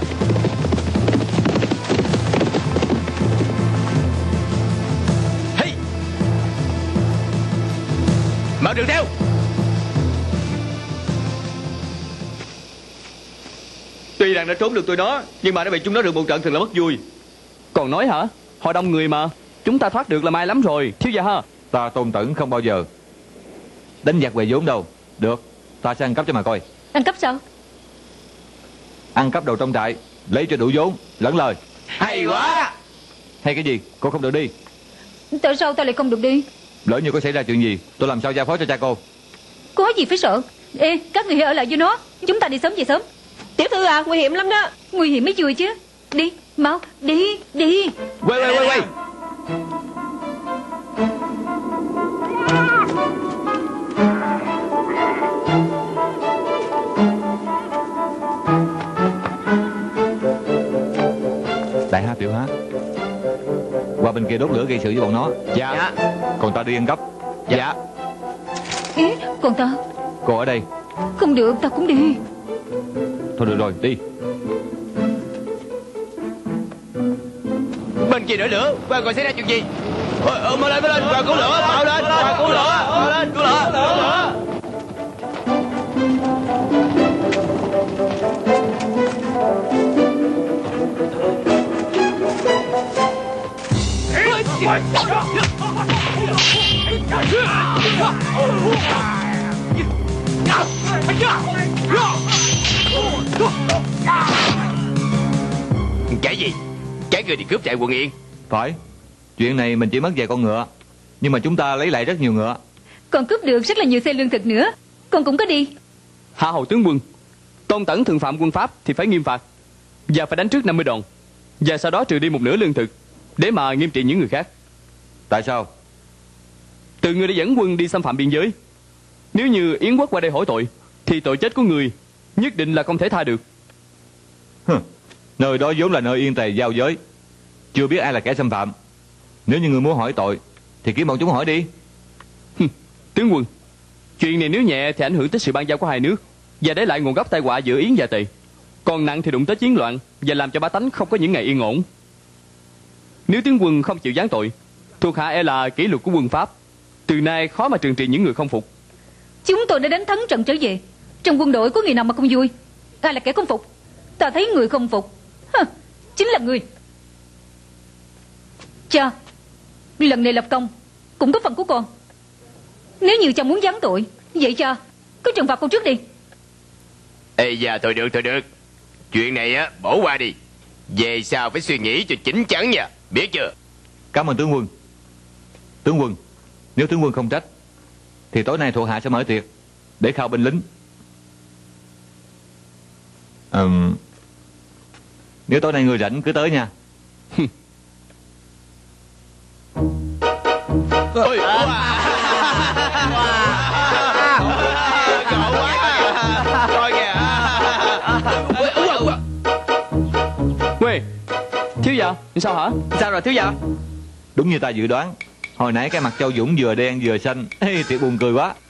Hey. Mau đường theo. Tuy rằng đã trốn được tụi nó, nhưng mà đã bị chúng nó được một trận thật là mất vui. Còn nói hả? Họ đông người mà. Chúng ta thoát được là may lắm rồi, thiếu gia ha. Ta Tôn Tẩn không bao giờ đánh giặc về vốn đâu. Được, ta sẽ ăn cắp cho mà coi. Ăn cắp sao? Ăn cắp đồ trong trại, lấy cho đủ vốn, lẫn lời. Hay quá. Hay cái gì? Cô không được đi. Tại sao ta lại không được đi? Lỡ như có xảy ra chuyện gì, tôi làm sao giao phó cho cha cô? Có gì phải sợ. Ê, các người hãy ở lại với nó. Chúng ta đi sớm về sớm. Tiểu thư à, nguy hiểm lắm đó. Nguy hiểm mới vui chứ. Đi, mau, đi. Quay. Đại Há, Tiểu Há, qua bên kia đốt lửa gây sự với bọn nó. Dạ. Còn ta đi ăn cắp. Dạ. Ê, còn ta? Cô ở đây. Không được, ta cũng đi. Thôi được rồi, đi. Bên kia nổi lửa, qua coi xảy ra chuyện gì. Mau lên, qua cứu lửa, mau lên, qua cứu lửa. Cái gì? Cái người đi cướp chạy quần yên? Phải. Chuyện này mình chỉ mất vài con ngựa, nhưng mà chúng ta lấy lại rất nhiều ngựa. Còn cướp được rất là nhiều xe lương thực nữa. Con cũng có đi. Hạ hầu tướng quân, Tôn Tẩn thường phạm quân pháp thì phải nghiêm phạt. Và phải đánh trước 50 đòn, và sau đó trừ đi một nửa lương thực, để mà nghiêm trị những người khác. Tại sao? Từ người đã dẫn quân đi xâm phạm biên giới. Nếu như Yến Quốc qua đây hỏi tội, thì tội chết của người nhất định là không thể tha được. Nơi đó vốn là nơi yên tề giao giới, chưa biết ai là kẻ xâm phạm. Nếu như người muốn hỏi tội thì kiếm bọn chúng hỏi đi. Tướng quân, chuyện này nếu nhẹ thì ảnh hưởng tới sự ban giao của hai nước, và để lại nguồn gốc tai họa giữa Yến và Tề. Còn nặng thì đụng tới chiến loạn, và làm cho bá tánh không có những ngày yên ổn. Nếu tướng quân không chịu giáng tội, thuộc hạ e là kỷ luật của quân Pháp từ nay khó mà trừng trị những người không phục. Chúng tôi đã đánh thắng trận trở về. Trong quân đội có người nào mà không vui? Ai là kẻ không phục? Ta thấy người không phục chính là người. Cha, lần này lập công cũng có phần của con. Nếu như cha muốn giáng tội, vậy cha cứ trừng phạt con trước đi. Ê da, thôi được. Chuyện này á bỏ qua đi. Về sau phải suy nghĩ cho chín chắn nha, biết chưa? Cảm ơn tướng quân. Tướng quân, nếu tướng quân không trách thì tối nay thuộc hạ sẽ mở tiệc để khao binh lính. Nếu tối nay người rảnh cứ tới nha. Ôi, Quê, thiếu gia, sao hả? Sao rồi thiếu gia? Đúng như ta dự đoán, hồi nãy cái mặt Châu Dũng vừa đen vừa xanh. Ê, thiệt buồn cười quá.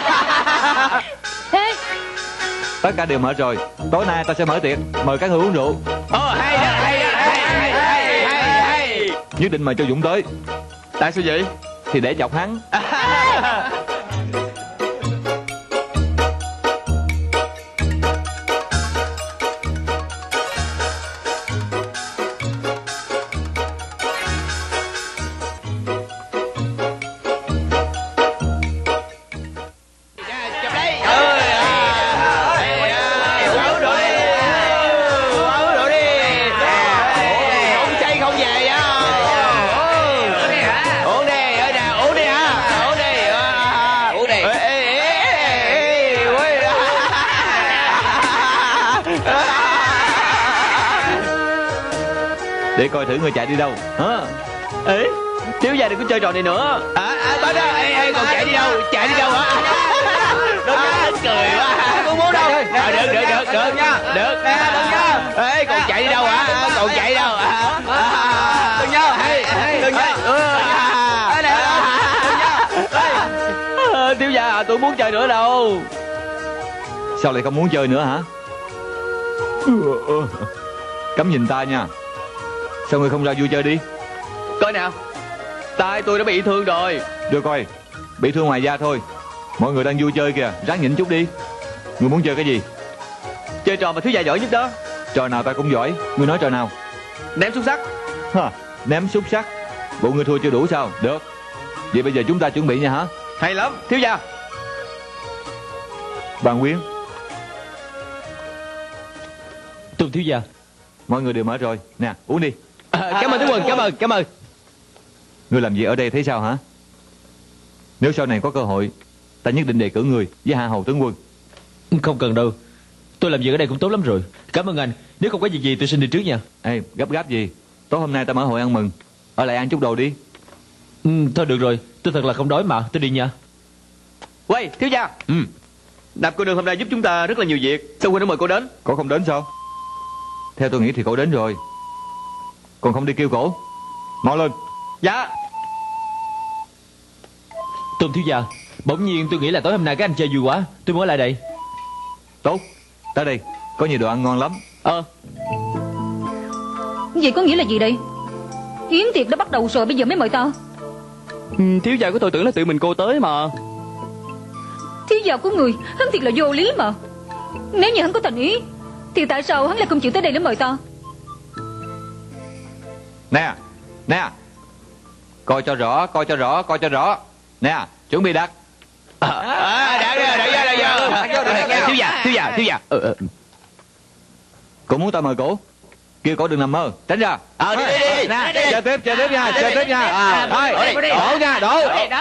Ê, Tất cả đều mở rồi. Tối nay ta sẽ mở tiệc, mời các người uống rượu. hay Nhất định mời Châu Dũng tới. Tại sao vậy? Thì để chọc hắn. Để coi thử người chạy đi đâu. Ê, thiếu gia đừng có chơi trò này nữa. Tới đó, còn chạy đi đâu hả? Nó cười quá. Không muốn đâu. Được Ê, còn chạy đi đâu hả? Còn chạy đâu hả? Đừng nha. Đừng nha. Thiếu gia, tôi muốn chơi nữa đâu. Sao lại không muốn chơi nữa hả? Cấm nhìn ta nha. Sao người không ra vui chơi đi? Coi nào, tay tôi đã bị thương rồi. Đưa coi, bị thương ngoài da thôi. Mọi người đang vui chơi kìa, ráng nhịn chút đi. Người muốn chơi cái gì? Chơi trò mà thiếu gia giỏi nhất đó. Trò nào ta cũng giỏi. Người nói trò nào? Ném xúc sắc. Ném xúc sắc. Bộ người thua chưa đủ sao? Được. Vậy bây giờ chúng ta chuẩn bị nha hả? Hay lắm, thiếu gia. Bàn Quyến. Tôn thiếu gia. Mọi người đều mở rồi. Nè, uống đi. Cảm ơn tướng quân, cảm ơn. Người làm gì ở đây thấy sao hả? Nếu sau này có cơ hội, ta nhất định đề cử người với hạ hầu tướng quân. Không cần đâu, tôi làm việc ở đây cũng tốt lắm rồi. Cảm ơn anh. Nếu không có việc gì tôi xin đi trước nha. Ê, gấp gì? Tối hôm nay ta mở hội ăn mừng, ở lại ăn chút đồ đi. Thôi được rồi, tôi thật là không đói mà. Tôi đi nha. Quay, thiếu gia. Nạp cô nương hôm nay giúp chúng ta rất là nhiều việc. Sao huynh đã mời cô đến? Cổ không đến sao? Theo tôi nghĩ thì cổ đến rồi. Còn không đi kêu cổ. Mau lên. Dạ. Tôn thiếu gia, bỗng nhiên tôi nghĩ là tối hôm nay các anh chơi vui quá, tôi muốn ở lại đây. Tốt, tới đây, có nhiều đồ ăn ngon lắm. vậy có nghĩa là gì đây? Yến tiệc đã bắt đầu rồi, bây giờ mới mời ta. Thiếu gia của tôi tưởng là tự mình cô tới mà. Thiếu gia của người, hắn thiệt là vô lý mà. Nếu như hắn có thành ý thì tại sao hắn lại không chịu tới đây để mời ta? Nè, coi cho rõ. Nè, chuẩn bị đặt. Thiếu gia. Cổ muốn ta mời cổ, kêu cổ đừng nằm mơ, tránh ra. Đi. Chơi tiếp nha. Thôi, đổ nha, đổ.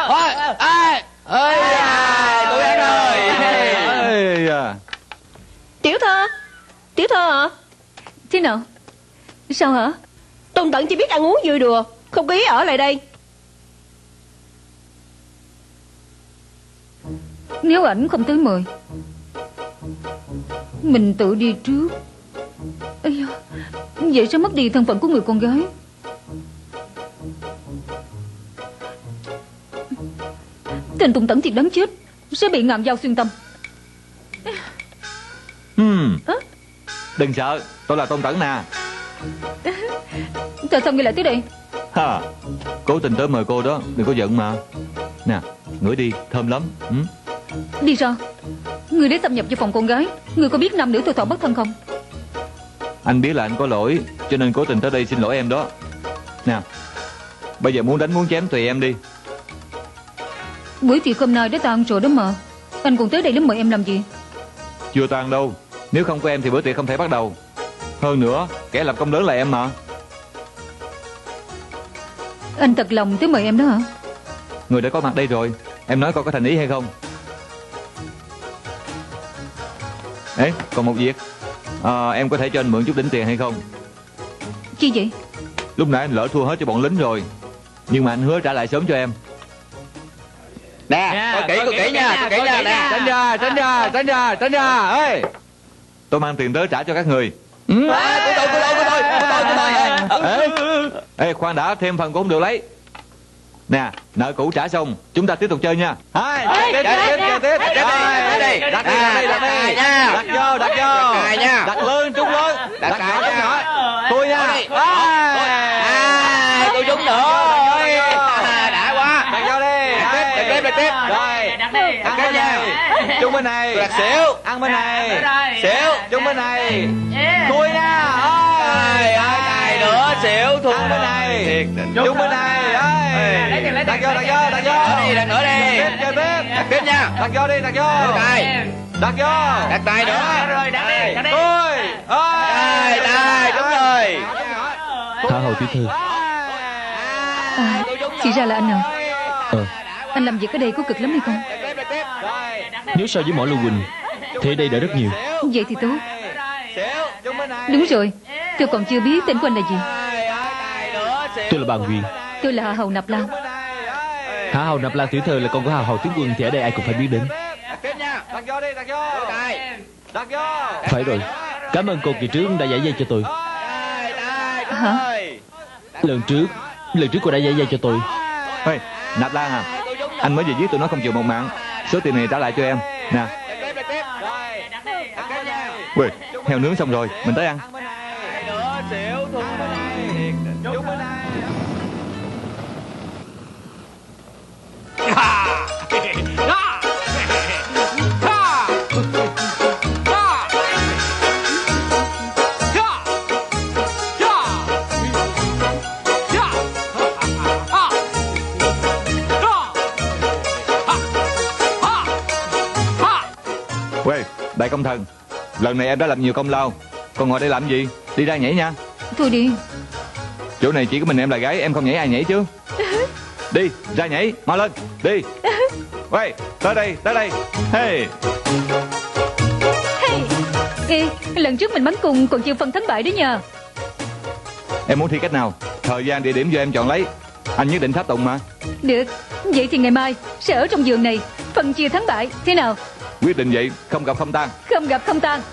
Tôi ăn rồi. Tiểu thơ hả? Thế nào? Sao hả? Tôn Tẩn chỉ biết ăn uống vui đùa, không có ý ở lại đây. Nếu ảnh không tới mời, mình tự đi trước. Ây da, vậy sẽ mất đi thân phận của người con gái. Tên Tôn Tẩn thiệt đáng chết, sẽ bị ngàm dao xuyên tâm. Đừng sợ, tôi là Tôn Tẩn nè. Tại sao ngươi lại tới đây? Ha, cố tình tới mời cô đó, đừng có giận mà. Nè, ngửi đi, thơm lắm. Đi ra. Ngươi đến xâm nhập vào phòng con gái, ngươi có biết nam nữ thù thọ bất thân không? Anh biết là anh có lỗi, cho nên cố tình tới đây xin lỗi em đó. Nè, bây giờ muốn đánh muốn chém tùy em đi. Bữa tiệc hôm nay đã tan rồi đó mà, anh còn tới đây đến mời em làm gì? Chưa tan đâu, nếu không có em thì bữa tiệc không thể bắt đầu. Hơn nữa, kẻ lập công lớn là em mà. Anh thật lòng tới mời em đó hả? Người đã có mặt đây rồi, em nói coi có thành ý hay không. Ê, còn một việc, em có thể cho anh mượn chút đỉnh tiền hay không? Chi vậy? Lúc nãy anh lỡ thua hết cho bọn lính rồi, nhưng mà anh hứa trả lại sớm cho em. Nè, coi kỹ nha, nè. Tránh ra, ê. Tôi mang tiền tới trả cho các người. Của tôi. Ê, khoan đã, thêm phần cũng không được lấy. Nè, nợ cũ trả xong, chúng ta tiếp tục chơi nha. Tiếp. Đặt vô. Đặt lớn, trúng lớn. Đặt nhỏ. Tôi nha. Tôi trúng nữa. Đã quá. Đặt vô đi. Đặt tiếp. Rồi, Đặt tiếp nha. Trúng bên này. Đặt xỉu. Ăn bên này. Xỉu, trúng bên này. Tôi nha. Tài nữa, xỉu thua. Ăn bên này. Trúng bên này. Đặt vô. Đặt nữa đi. Đặt tiếp nha. Đặt vô đi. Tài. Đặt vô. Đặt tài nữa. Rồi, đặt đi. Tôi. Tài, đúng rồi. Thả Hầu tiểu thư. Thì ra là anh à? Anh làm việc ở đây có cực lắm hay không? Nếu so với Mỏ Lưu Quỳnh thì ở đây đỡ rất nhiều. Vậy thì tốt. Đúng rồi, tôi còn chưa biết tên của anh là gì. Tôi là Bàn Nguyên. Tôi là Hầu Nạp Lan. Hạ Hầu Nạp Lan tiểu thư là con của Hạ Hầu tướng quân thì ở đây ai cũng phải biết đến. Đặt vô. Phải rồi, cảm ơn cô kỳ trước đã giải dây cho tôi. Hả? Lần trước cô đã giải dây cho tôi. Ê, Nạp Lan à, anh mới vừa giết tụi nó không chịu một mạng. Số tiền này trả lại cho em. Nè. Ui, heo nướng xong rồi, mình tới ăn. Quê, đại công thần, lần này em đã làm nhiều công lao, còn ngồi đây làm gì? Đi ra nhảy nha. Thôi đi. Chỗ này chỉ có mình em là gái, em không nhảy ai nhảy chứ. Đi, ra nhảy, mau lên, đi. Quê, tới đây. Hey. Ê, lần trước mình bắn cùng còn chưa phân thắng bại đó nha. Em muốn thi cách nào? Thời gian, địa điểm do em chọn lấy. Anh nhất định tháp tùng mà. Được, vậy thì ngày mai sẽ ở trong giường này phân chia thắng bại, thế nào? Quyết định vậy, không gặp không tan. Không gặp không tan.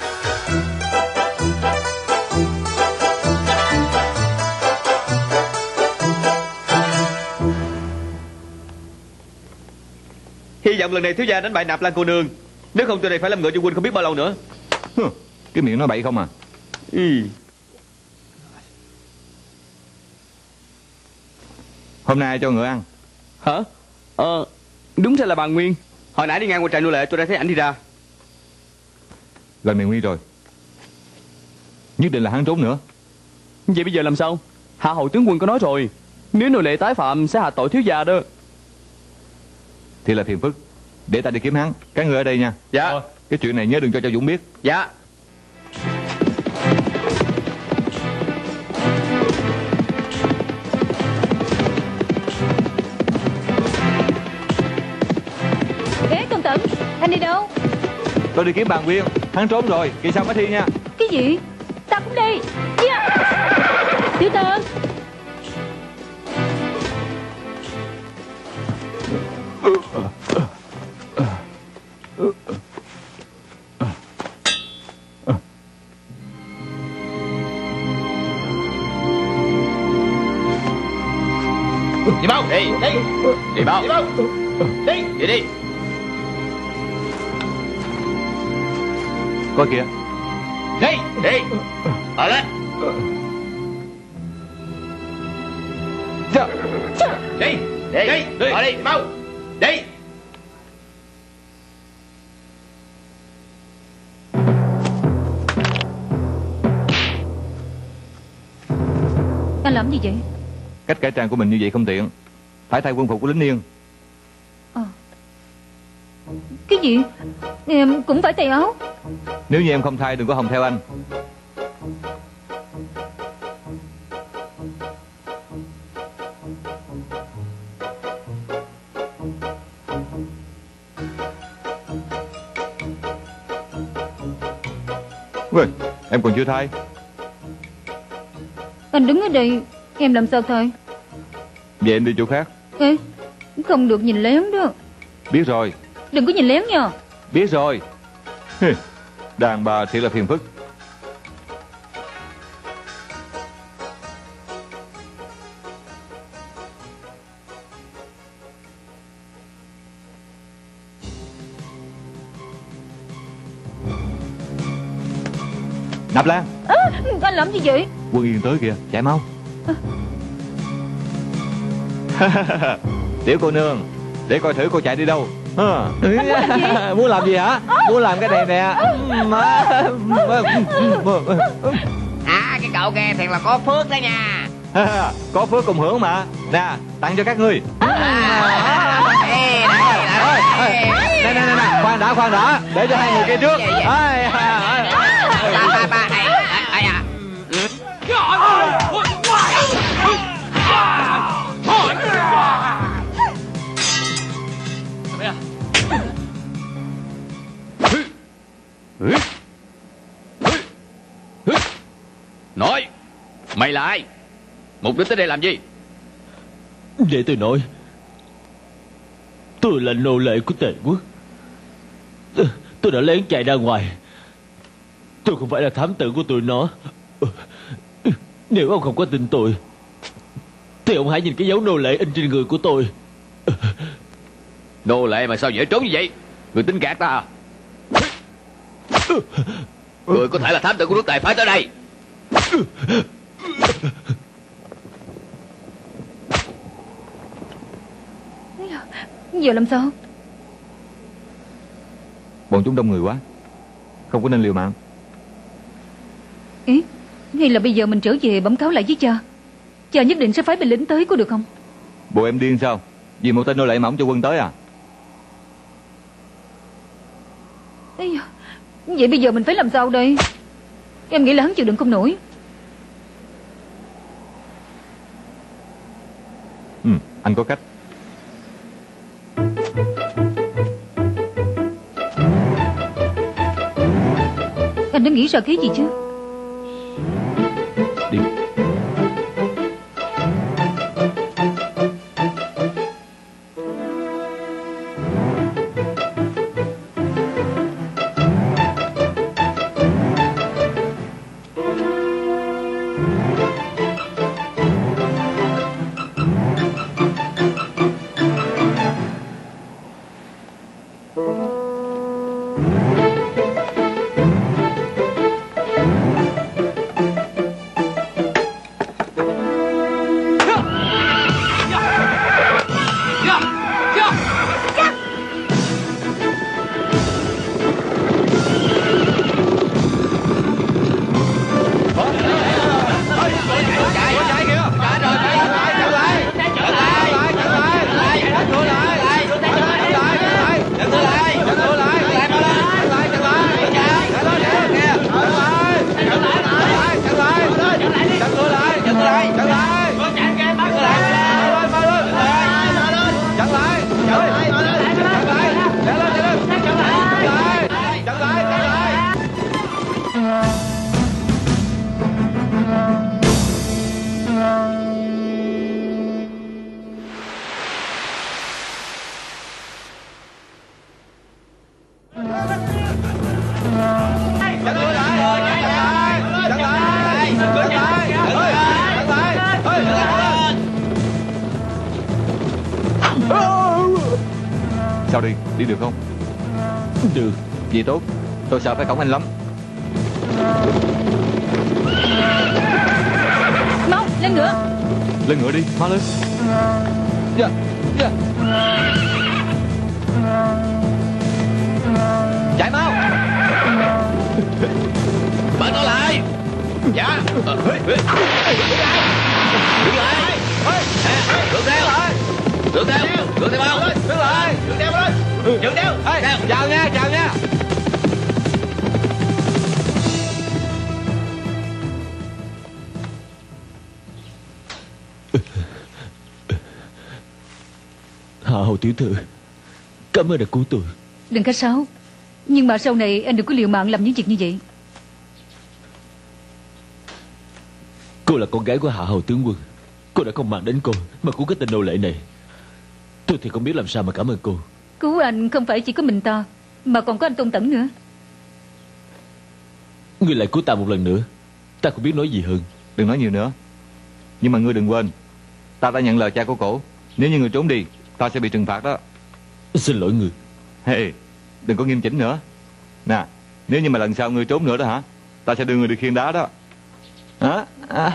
Hy vọng lần này thiếu gia đánh bại Nạp Lan cô nương. Nếu không tôi đây phải làm ngựa cho huynh không biết bao lâu nữa. Cái miệng nói bậy không à. Hôm nay cho ngựa ăn. Hả? Đúng ra là Bàn Nguyên. Hồi nãy đi ngang qua trại nô lệ tôi đã thấy ảnh đi ra. Lần này nguy rồi. Nhất định là hắn trốn nữa. Vậy bây giờ làm sao? Hạ Hầu tướng quân có nói rồi, nếu nô lệ tái phạm sẽ hạ tội thiếu gia đó. Thì là phiền phức. Để ta đi kiếm hắn. Các người ở đây nha. Dạ. Cái chuyện này nhớ đừng cho Dũng biết. Dạ. Ê, Tôn Tẩn, anh đi đâu? Tôi đi kiếm Bàn Nguyên. Hắn trốn rồi, kỳ sau mới thi nha. Cái gì? Ta cũng đi. Tiểu Tần. Đi mau. Đi. Đi mau. Đi. Đi. Coi kìa. Đi. Đi. Ở lên. Đi. Đi. Ở đi. Mau. Đi. Anh làm gì vậy? Cách cải trang của mình như vậy không tiện, phải thay quân phục của lính Yên. Cái gì? Em cũng phải tay áo. Nếu như em không thay đừng có hòng theo anh. Ui, em còn chưa thay. Anh đứng ở đây, em làm sao thôi? Vậy em đi chỗ khác. Ê, không được nhìn lén đó. Biết rồi. Đừng có nhìn lén nha. Biết rồi. Đàn bà thiệt là phiền phức. Nạp Lan. Anh làm gì vậy? Quân Yên tới kìa, chạy mau. Tiểu cô nương, để coi thử cô chạy đi đâu. Muốn làm gì hả? Muốn làm cái này nè. Cái cậu nghe thiệt là có phước đó nha. Có phước cùng hưởng mà. Nè, tặng cho các ngươi. Nè, khoan đã, để cho hai người kia trước. Nói, mày là ai? Mục đích tới đây làm gì? Để tôi nói, tôi là nô lệ của Tề quốc. Tôi đã lén chạy ra ngoài. Tôi không phải là thám tử của tụi nó. Nếu ông không có tin tôi thì ông hãy nhìn cái dấu nô lệ in trên người của tôi. Nô lệ mà sao dễ trốn như vậy? Người tính gạt ta à? Người có thể là thám tử của nước Tề phải tới đây. Giờ làm sao? Bọn chúng đông người quá, không có nên liều mạng. Ý, hay là bây giờ mình trở về bẩm cáo lại với cha? Cha nhất định sẽ phái binh lính tới, có được không? Bộ em điên sao? Vì một tên nô lệ mà ông cho quân tới à? Ây da, vậy bây giờ mình phải làm sao đây? Em nghĩ là hắn chịu đựng không nổi. Anh có cách. Anh đã nghĩ ra cái gì chứ? Đi. Sao đi được không? Được. Vậy tốt, tôi sợ phải cõng anh lắm. Mau, lên ngựa. Lên ngựa đi, mau lên. Dạ, dạ. Chạy mau. Bắt nó lại. Dạ. Đứng lại. Đứng lại. Đứng theo. Đứng theo. Đứng theo bao. Đứng lại. Đứng theo lên. Đứng theo. Chào nha, chào nha. Hạ Hầu tiểu thư, cảm ơn đã cứu tôi. Đừng khách sáo. Nhưng mà sau này anh đừng có liều mạng làm những việc như vậy. Cô là con gái của Hạ Hầu tướng quân. Cô đã không màng đến cô mà cứu cái tên nô lệ này. Tôi thì không biết làm sao mà cảm ơn cô. Cứu anh không phải chỉ có mình ta, mà còn có anh Tôn Tẩn nữa. Ngươi lại cứu ta một lần nữa, ta không biết nói gì hơn. Đừng nói nhiều nữa. Nhưng mà ngươi đừng quên, ta đã nhận lời cha của cổ. Nếu như ngươi trốn đi, ta sẽ bị trừng phạt đó. Xin lỗi ngươi. Hey, đừng có nghiêm chỉnh nữa. Nè, nếu như mà lần sau ngươi trốn nữa đó hả, ta sẽ đưa ngươi đi khiêng đá đó. Hả?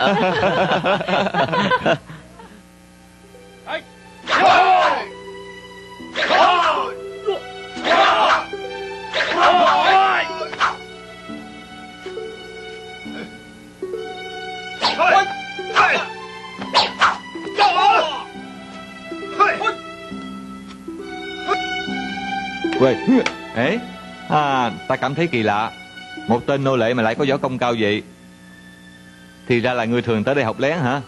Quê, ế, ta cảm thấy kỳ lạ. Một tên nô lệ mà lại có võ công cao vậy. Thì ra là người thường tới đây học lén hả?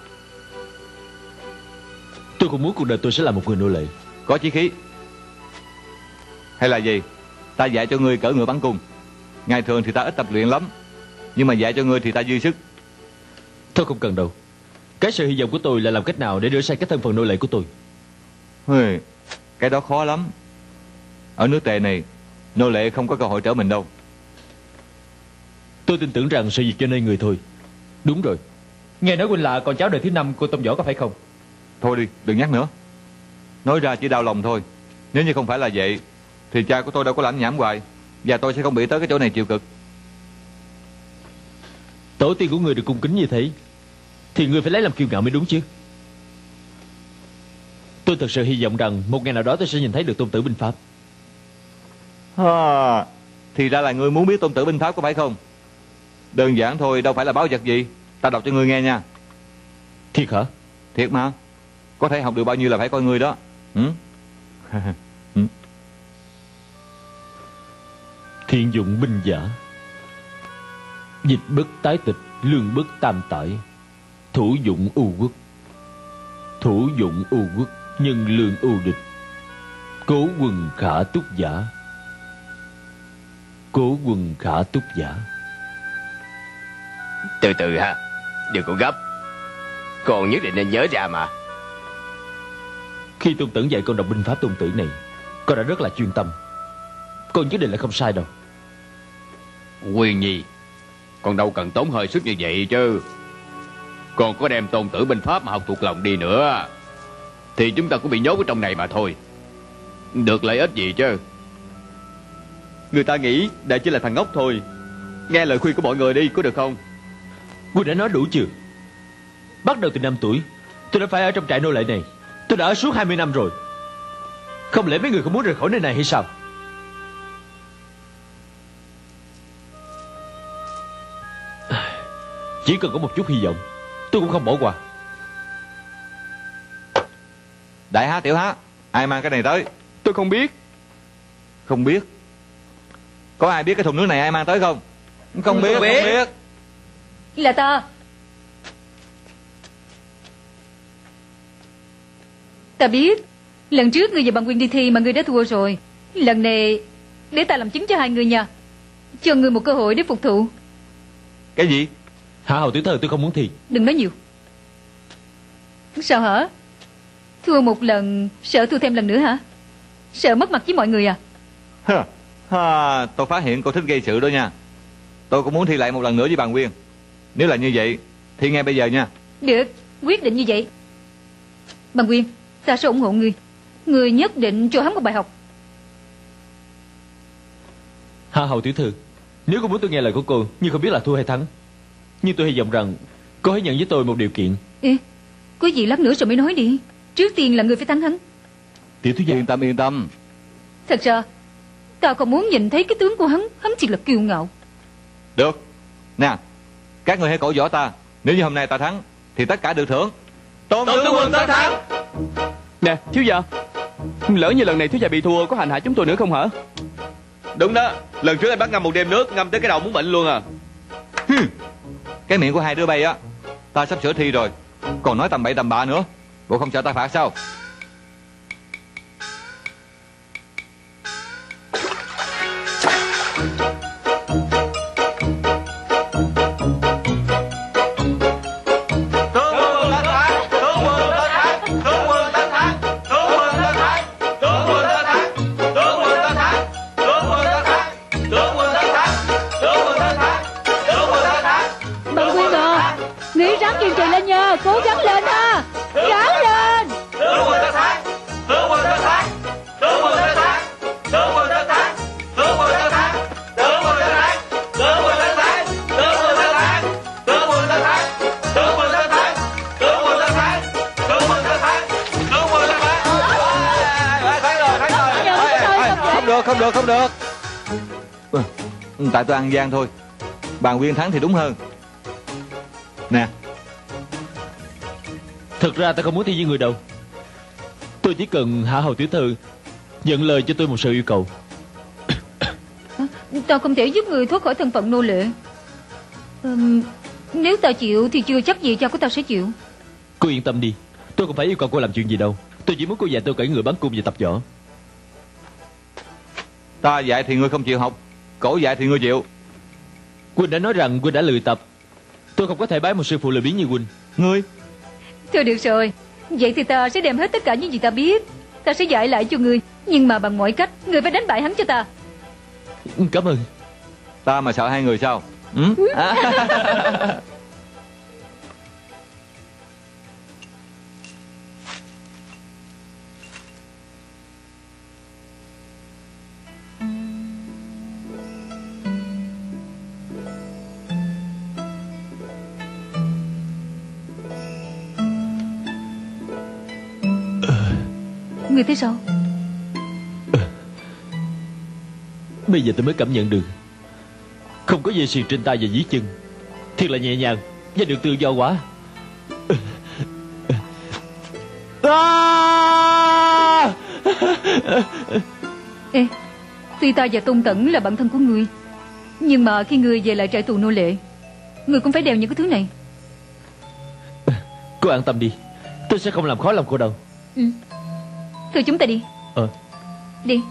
Tôi không muốn cuộc đời tôi sẽ là một người nô lệ. Có chí khí. Hay là gì? Ta dạy cho ngươi cỡ ngựa bắn cung. Ngày thường thì ta ít tập luyện lắm, nhưng mà dạy cho ngươi thì ta dư sức. Thôi không cần đâu. Cái sự hy vọng của tôi là làm cách nào để rửa sạch cái thân phận nô lệ của tôi. Cái đó khó lắm. Ở nước Tề này, nô lệ không có cơ hội trở mình đâu. Tôi tin tưởng rằng sự việc cho nên người thôi. Đúng rồi. Nghe nói huynh là con cháu đời thứ 5 của Tôn Võ có phải không? Thôi đi, đừng nhắc nữa. Nói ra chỉ đau lòng thôi. Nếu như không phải là vậy thì cha của tôi đâu có lãnh nhảm hoài, và tôi sẽ không bị tới cái chỗ này chịu cực. Tổ tiên của người được cung kính như thế thì người phải lấy làm kiêu ngạo mới đúng chứ. Tôi thật sự hy vọng rằng một ngày nào đó tôi sẽ nhìn thấy được Tôn Tử binh pháp. Thì ra là ngươi muốn biết Tôn Tử binh pháp có phải không? Đơn giản thôi, đâu phải là báu vật gì. Ta đọc cho ngươi nghe nha. Thiệt hả? Thiệt mà. Có thể học được bao nhiêu là phải coi ngươi đó. Thiện dụng binh giả, dịch bất tái tịch, lương bất tam tải, thủ dụng ưu quốc. Thủ dụng ưu quốc, nhân lương ưu địch, cố quần khả túc giả. Cố quần khả túc giả. Từ từ ha, đừng có gấp. Con nhất định nên nhớ ra mà. Khi Tôn Tẩn dạy con đọc binh pháp Tôn Tử này, con đã rất là chuyên tâm. Con nhất định là không sai đâu. Quyền Nhi, con đâu cần tốn hơi sức như vậy chứ. Còn có đem Tôn Tử binh pháp mà học thuộc lòng đi nữa thì chúng ta cũng bị nhốt ở trong này mà thôi. Được lợi ích gì chứ. Người ta nghĩ đại chỉ là thằng ngốc thôi. Nghe lời khuyên của mọi người đi, có được không? Ngươi đã nói đủ chưa? Bắt đầu từ 5 tuổi tôi đã phải ở trong trại nô lệ này. Tôi đã ở suốt 20 năm rồi. Không lẽ mấy người không muốn rời khỏi nơi này hay sao? Chỉ cần có một chút hy vọng, tôi cũng không bỏ qua. Đại há, tiểu há, ai mang cái này tới? Tôi không biết. Không biết? Có ai biết cái thùng nước này ai mang tới không? Không biết, không biết. Là ta. Ta biết. Lần trước ngươi và Bằng Quyên đi thi mà ngươi đã thua rồi. Lần này để ta làm chứng cho hai người nha. Cho ngươi một cơ hội để phục thù. Cái gì? Hạ Hầu tiểu thư, tôi không muốn thi. Đừng nói nhiều. Sao hả? Thua một lần, sợ thua thêm lần nữa hả? Sợ mất mặt với mọi người à? Tôi phát hiện cô thích gây sự đó nha. Tôi cũng muốn thi lại một lần nữa với Bằng Quyên. Nếu là như vậy thì ngay bây giờ nha. Được, quyết định như vậy. Bằng Quyên, ta sẽ ủng hộ ngươi. Ngươi nhất định cho hắn một bài học. Hạ hầu tiểu thư, nếu cô muốn tôi nghe lời của cô, nhưng không biết là thua hay thắng, nhưng tôi hy vọng rằng cô hãy nhận với tôi một điều kiện. Ê, có gì lát nữa rồi mới nói đi. Trước tiên là người phải thắng hắn. Tiểu thư gia, Yên tâm. Thật ra tao còn muốn nhìn thấy cái tướng của hắn. Hắn chỉ là kiêu ngạo. Được. Nè, các người hãy cổ võ ta. Nếu như hôm nay ta thắng thì tất cả được thưởng. Tôn tướng quân tất thắng. Nè thiếu gia, lỡ như lần này thiếu gia bị thua, có hành hạ chúng tôi nữa không hả? Đúng đó, lần trước anh bắt ngâm một đêm nước, ngâm tới cái đầu muốn bệnh luôn à. Cái miệng của hai đứa bay á, ta sắp sửa thi rồi, còn nói tầm bậy tầm bạ nữa. Bộ không sợ ta phạt sao? Cố gắng lên ha, ráng lên. Tướng quân tất thắng, tướng quân tất thắng, tướng quân tất thắng, tướng quân tất thắng, tướng quân tất thắng, tướng quân tất thắng, tướng quân tất thắng, tướng quân tất thắng, tướng quân tất thắng, tướng quân tất thắng, tướng quân tất thắng, tướng quân tất thắng, tướng quân tất thắng. Không được. Tại tôi ăn gian thôi. Bàn Nguyên thắng thì đúng hơn. Nè, thật ra ta không muốn thi với người đâu. Tôi chỉ cần Hạ hầu tiểu thư nhận lời cho tôi một sự yêu cầu. Tao không thể giúp người thoát khỏi thân phận nô lệ. Nếu tao chịu thì chưa chắc gì cha của tao sẽ chịu. Cô yên tâm đi, tôi không phải yêu cầu cô làm chuyện gì đâu. Tôi chỉ muốn cô dạy tôi cởi người bắn cung và tập võ. ta dạy thì ngươi không chịu học, cổ dạy thì ngươi chịu. Huynh đã nói rằng huynh đã lười tập. Tôi không có thể bái một sư phụ lười biếng như huynh. Ngươi? Thôi được rồi, vậy thì ta sẽ đem hết tất cả những gì ta biết. Ta sẽ dạy lại cho ngươi, nhưng mà bằng mọi cách ngươi phải đánh bại hắn cho ta. Cảm ơn. Ta mà sợ hai người sao? Ngươi thấy sao? Bây giờ tôi mới cảm nhận được, không có dây xiềng trên tay và dưới chân, thiệt là nhẹ nhàng và được tự do quá. Ê, tuy ta và Tôn Tẩn là bạn thân của ngươi, nhưng mà khi ngươi về lại trại tù nô lệ, ngươi cũng phải đeo những cái thứ này. Cô an tâm đi, tôi sẽ không làm khó lòng cô đâu. Thôi chúng ta đi. Đi.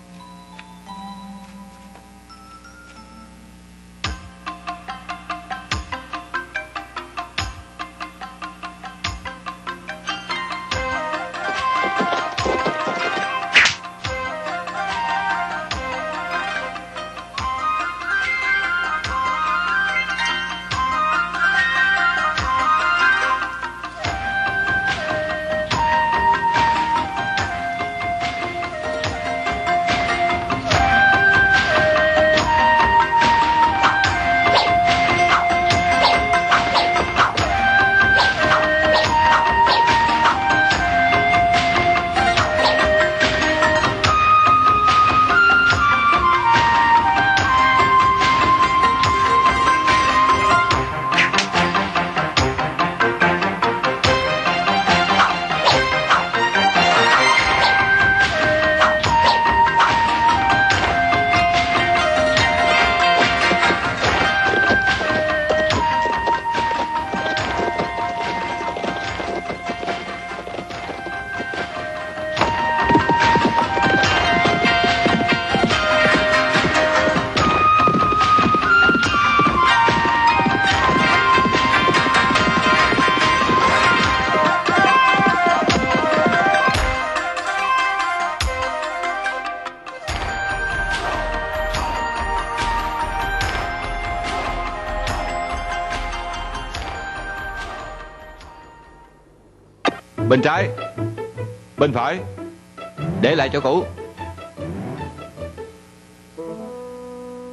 Bên trái, bên phải, để lại chỗ cũ.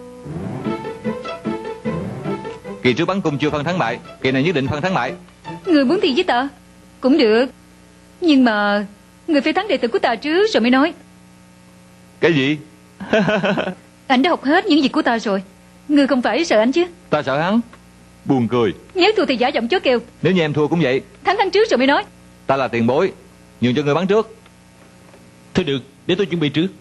Kỳ trước bắn cung chưa phân thắng bại, kỳ này nhất định phân thắng bại. Người muốn thi với ta cũng được, nhưng mà người phải thắng đệ tử của ta trước rồi mới nói. Cái gì? Anh đã học hết những việc của ta rồi, người không phải sợ anh chứ? Ta sợ hắn. Buồn cười. Nếu thua thì giả giọng chó kêu. Nếu như em thua cũng vậy. Thắng hắn trước rồi mới nói. Ta là tiền bối, nhường cho người bắn trước. Thôi được, để tôi chuẩn bị trước.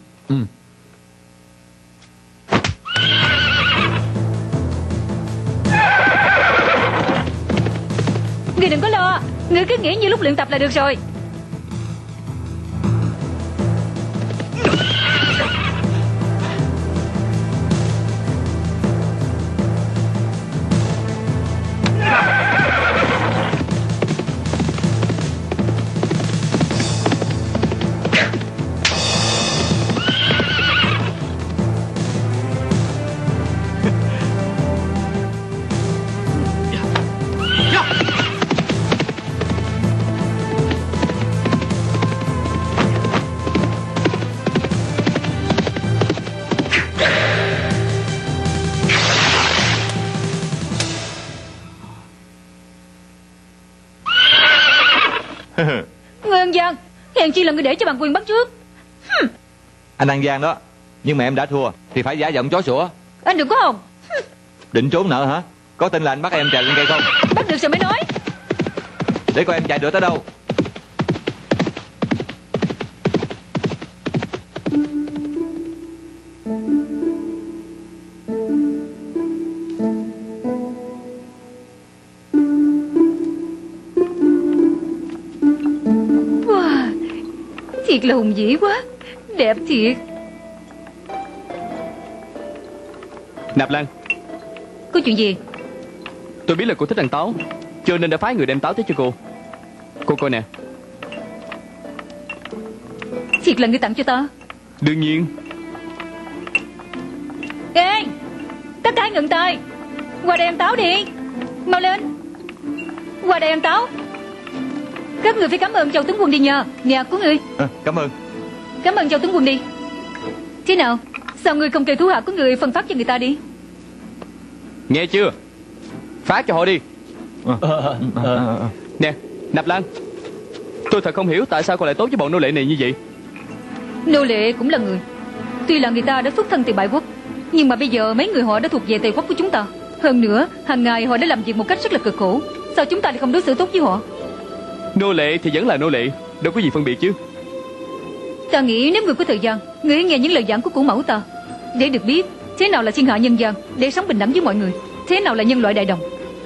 Người đừng có lo, người cứ nghĩ như lúc luyện tập là được rồi. Người ăn gian, hèn chi là người để cho bằng quyền bắt trước. Anh ăn gian đó, nhưng mà em đã thua thì phải giả giọng chó sủa. Anh đừng có hòng. Định trốn nợ hả? Có tin là anh bắt em trèo lên cây không? Bắt được rồi mới nói. Để coi em chạy được tới đâu. Wow, thiệt là hùng vĩ quá, đẹp thiệt. Nạp Lan, Có chuyện gì? tôi biết là cô thích ăn táo, cho nên đã phái người đem táo tới cho cô. Cô coi nè. Thiệt là người tặng cho ta? Đương nhiên. Ê, tất cả ngừng tay. Qua đây ăn táo đi. Mau lên. Qua đây ăn táo. Các người phải cảm ơn Châu tướng quân đi nhờ. Nè của người. Cảm ơn. Cảm ơn Châu tướng quân đi. Thế nào, sao người không kêu thủ hạ của người phân phát cho người ta đi? Nghe chưa? Phát cho họ đi. Nè, Nạp Lan, tôi thật không hiểu tại sao cô lại tốt với bọn nô lệ này như vậy. Nô lệ cũng là người. Tuy là người ta đã xuất thân từ bại quốc, nhưng mà bây giờ mấy người họ đã thuộc về tề quốc của chúng ta. Hơn nữa, hàng ngày họ đã làm việc một cách rất là cực khổ. Sao chúng ta lại không đối xử tốt với họ? Nô lệ thì vẫn là nô lệ, đâu có gì phân biệt chứ. Ta nghĩ nếu người có thời gian, người hãy nghe những lời giảng của cụ mẫu ta, để được biết thế nào là thiên hạ nhân gian, để sống bình đẳng với mọi người, thế nào là nhân loại đại đồng.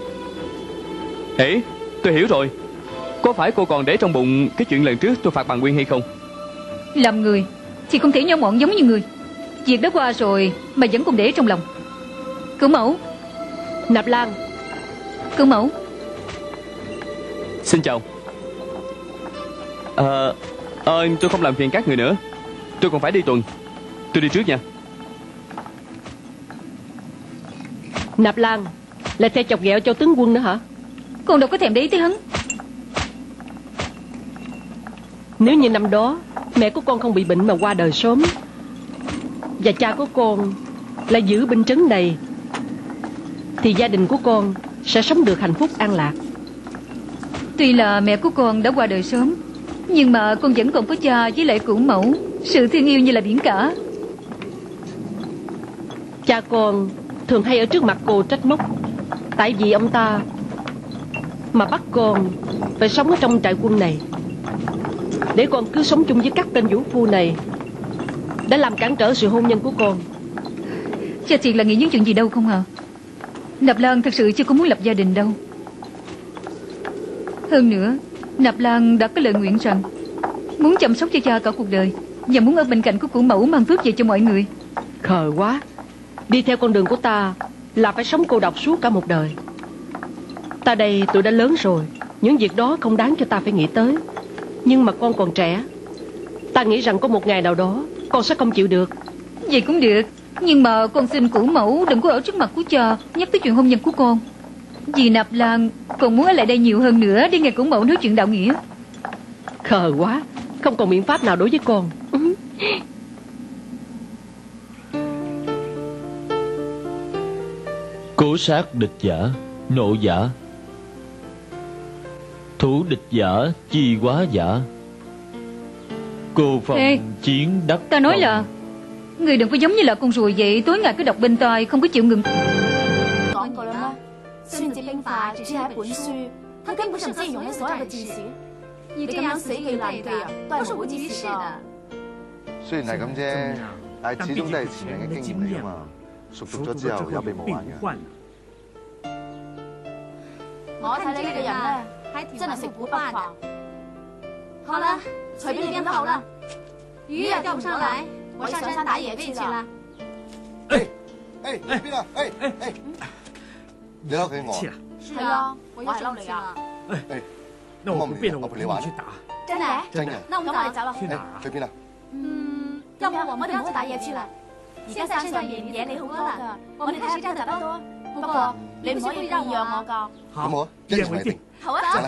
Ê, tôi hiểu rồi. Có phải cô còn để trong bụng cái chuyện lần trước tôi phạt bằng nguyên hay không? Làm người thì không thể nhỏ mọn giống như người. Việc đã qua rồi mà vẫn còn để trong lòng. Cửu mẫu. Nạp Lan. Cửu mẫu. Xin chào. Tôi không làm phiền các người nữa. Tôi còn phải đi tuần. Tôi đi trước nha. Nạp Lan, lại theo chọc ghẹo Châu tướng quân nữa hả? Con đâu có thèm để ý tới hắn. Nếu như năm đó mẹ của con không bị bệnh mà qua đời sớm, và cha của con lại giữ binh trấn này, thì gia đình của con sẽ sống được hạnh phúc an lạc. Tuy là mẹ của con đã qua đời sớm, nhưng mà con vẫn còn có cha với lại cửu mẫu. Sự thương yêu như là biển cả. Cha con thường hay ở trước mặt cô trách móc, tại vì ông ta mà bắt con phải sống ở trong trại quân này, để con cứ sống chung với các tên vũ phu này, đã làm cản trở sự hôn nhân của con. Cha thiệt là nghĩ những chuyện gì đâu không hả? Nạp Lan thật sự chưa có muốn lập gia đình đâu. Hơn nữa, Nạp Lan đã có lời nguyện rằng muốn chăm sóc cho cha cả cuộc đời, và muốn ở bên cạnh của cửu mẫu mang phước về cho mọi người. Khờ quá. Đi theo con đường của ta là phải sống cô độc suốt cả một đời. Ta đây tôi đã lớn rồi, những việc đó không đáng cho ta phải nghĩ tới. Nhưng mà con còn trẻ, ta nghĩ rằng có một ngày nào đó con sẽ không chịu được. Vậy cũng được, nhưng mà con xin cửu mẫu đừng có ở trước mặt của cha nhắc tới chuyện hôn nhân của con. Vì Nạp Lan còn muốn ở lại đây nhiều hơn nữa để nghe cửu mẫu nói chuyện đạo nghĩa. Khờ quá, không còn biện pháp nào đối với con. Cô Tố sát địch giả, nộ giả. Thủ địch giả, chi quá giả. Cô phòng Ê, chiến đắc. Ta nói phòng. là người đừng có giống như là con ruồi vậy, tối ngày cứ đọc bên tai, không có chịu ngừng. 講過啦咩？孫子兵法只係一本書，它根本上借用了所有的知識。你這樣死記爛記啊，都係冇知識㗎。 雖然係咁啫，但係始終都係前人嘅經驗嚟㗎嘛，熟讀咗之後有備無患嘅。 我睇你呢個人咧，真係食古不化。好啦，隨便你點都好啦。魚又釣唔上來，我上山打野去啦。 誒邊啊？你嬲佢我？ 係啊，我係嬲你啊。 那我不變了，我陪你玩去打。 真的？ 真的。 那我們走了。 去哪？去邊啊？ 要不我們就唔好打野去啦。而家山上邊野你好多啦，我哋睇下真係得多。不過你唔可以讓我㗎。 好，好，一言為定。 好啊。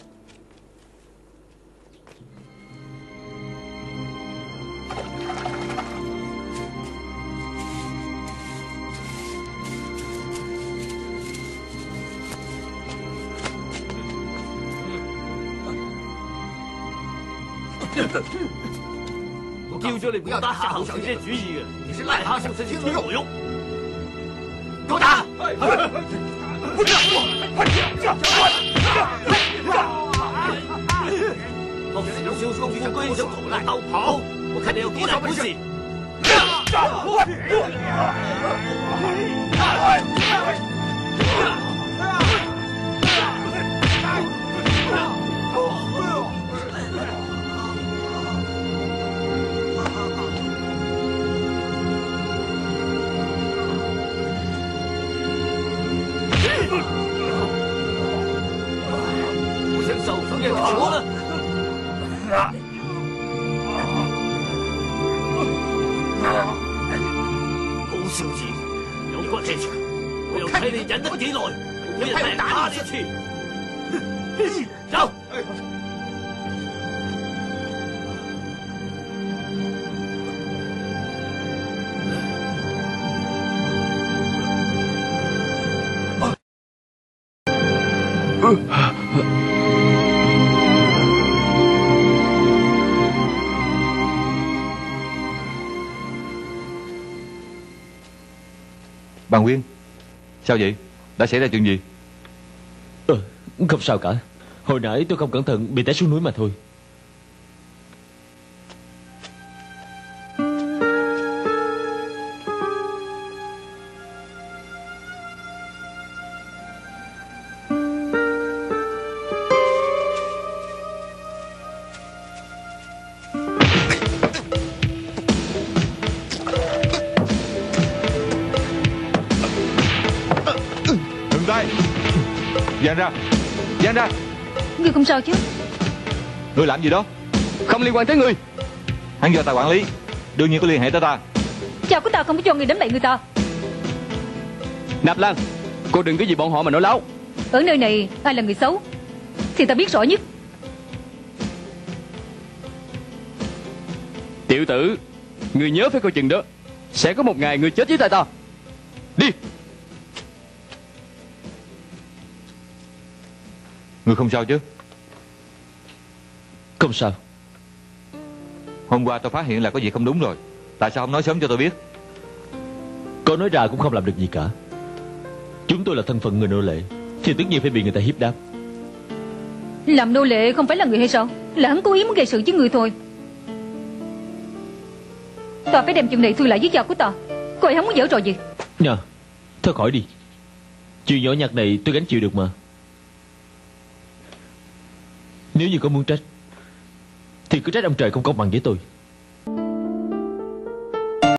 我叫咗你不要打下後生這些主意嘅，你是癩蛤蟆身體有用。給我打！我小小公主居上逃難鬥跑，我看你有多大本事！我想受傷嘅跑啦！好小子，有骨氣場，我又睇你忍得幾耐，我要睇你打你一次。走！ Bà Nguyên, sao vậy? Đã xảy ra chuyện gì? Không sao cả. Hồi nãy tôi không cẩn thận bị té xuống núi mà thôi. Giang ra! Giang ra! Ngươi không sao chứ? Ngươi làm gì đó? Không liên quan tới ngươi. Hắn do ta quản lý, đương nhiên có liên hệ tới ta. Cha của ta không có cho ngươi đánh bậy người ta. Nạp Lan, cô đừng cái gì bọn họ mà nói láo. Ở nơi này ai là người xấu thì ta biết rõ nhất. Tiểu tử, ngươi nhớ phải coi chừng đó. Sẽ có một ngày ngươi chết dưới tay ta. Đi. Ngươi không sao chứ? Không sao. Hôm qua tôi phát hiện là có gì không đúng rồi. Tại sao không nói sớm cho tôi biết? Có nói ra cũng không làm được gì cả. Chúng tôi là thân phận người nô lệ, thì tất nhiên phải bị người ta hiếp đáp. Làm nô lệ không phải là người hay sao? Là hắn cố ý muốn gây sự với người thôi. Ta phải đem chuyện này thư lại với cha của ta, coi hắn muốn giở trò gì. Nè, thôi khỏi đi. Chuyện nhỏ nhặt này tôi gánh chịu được mà. Nếu như có muốn trách thì cứ trách ông trời không công bằng với tôi.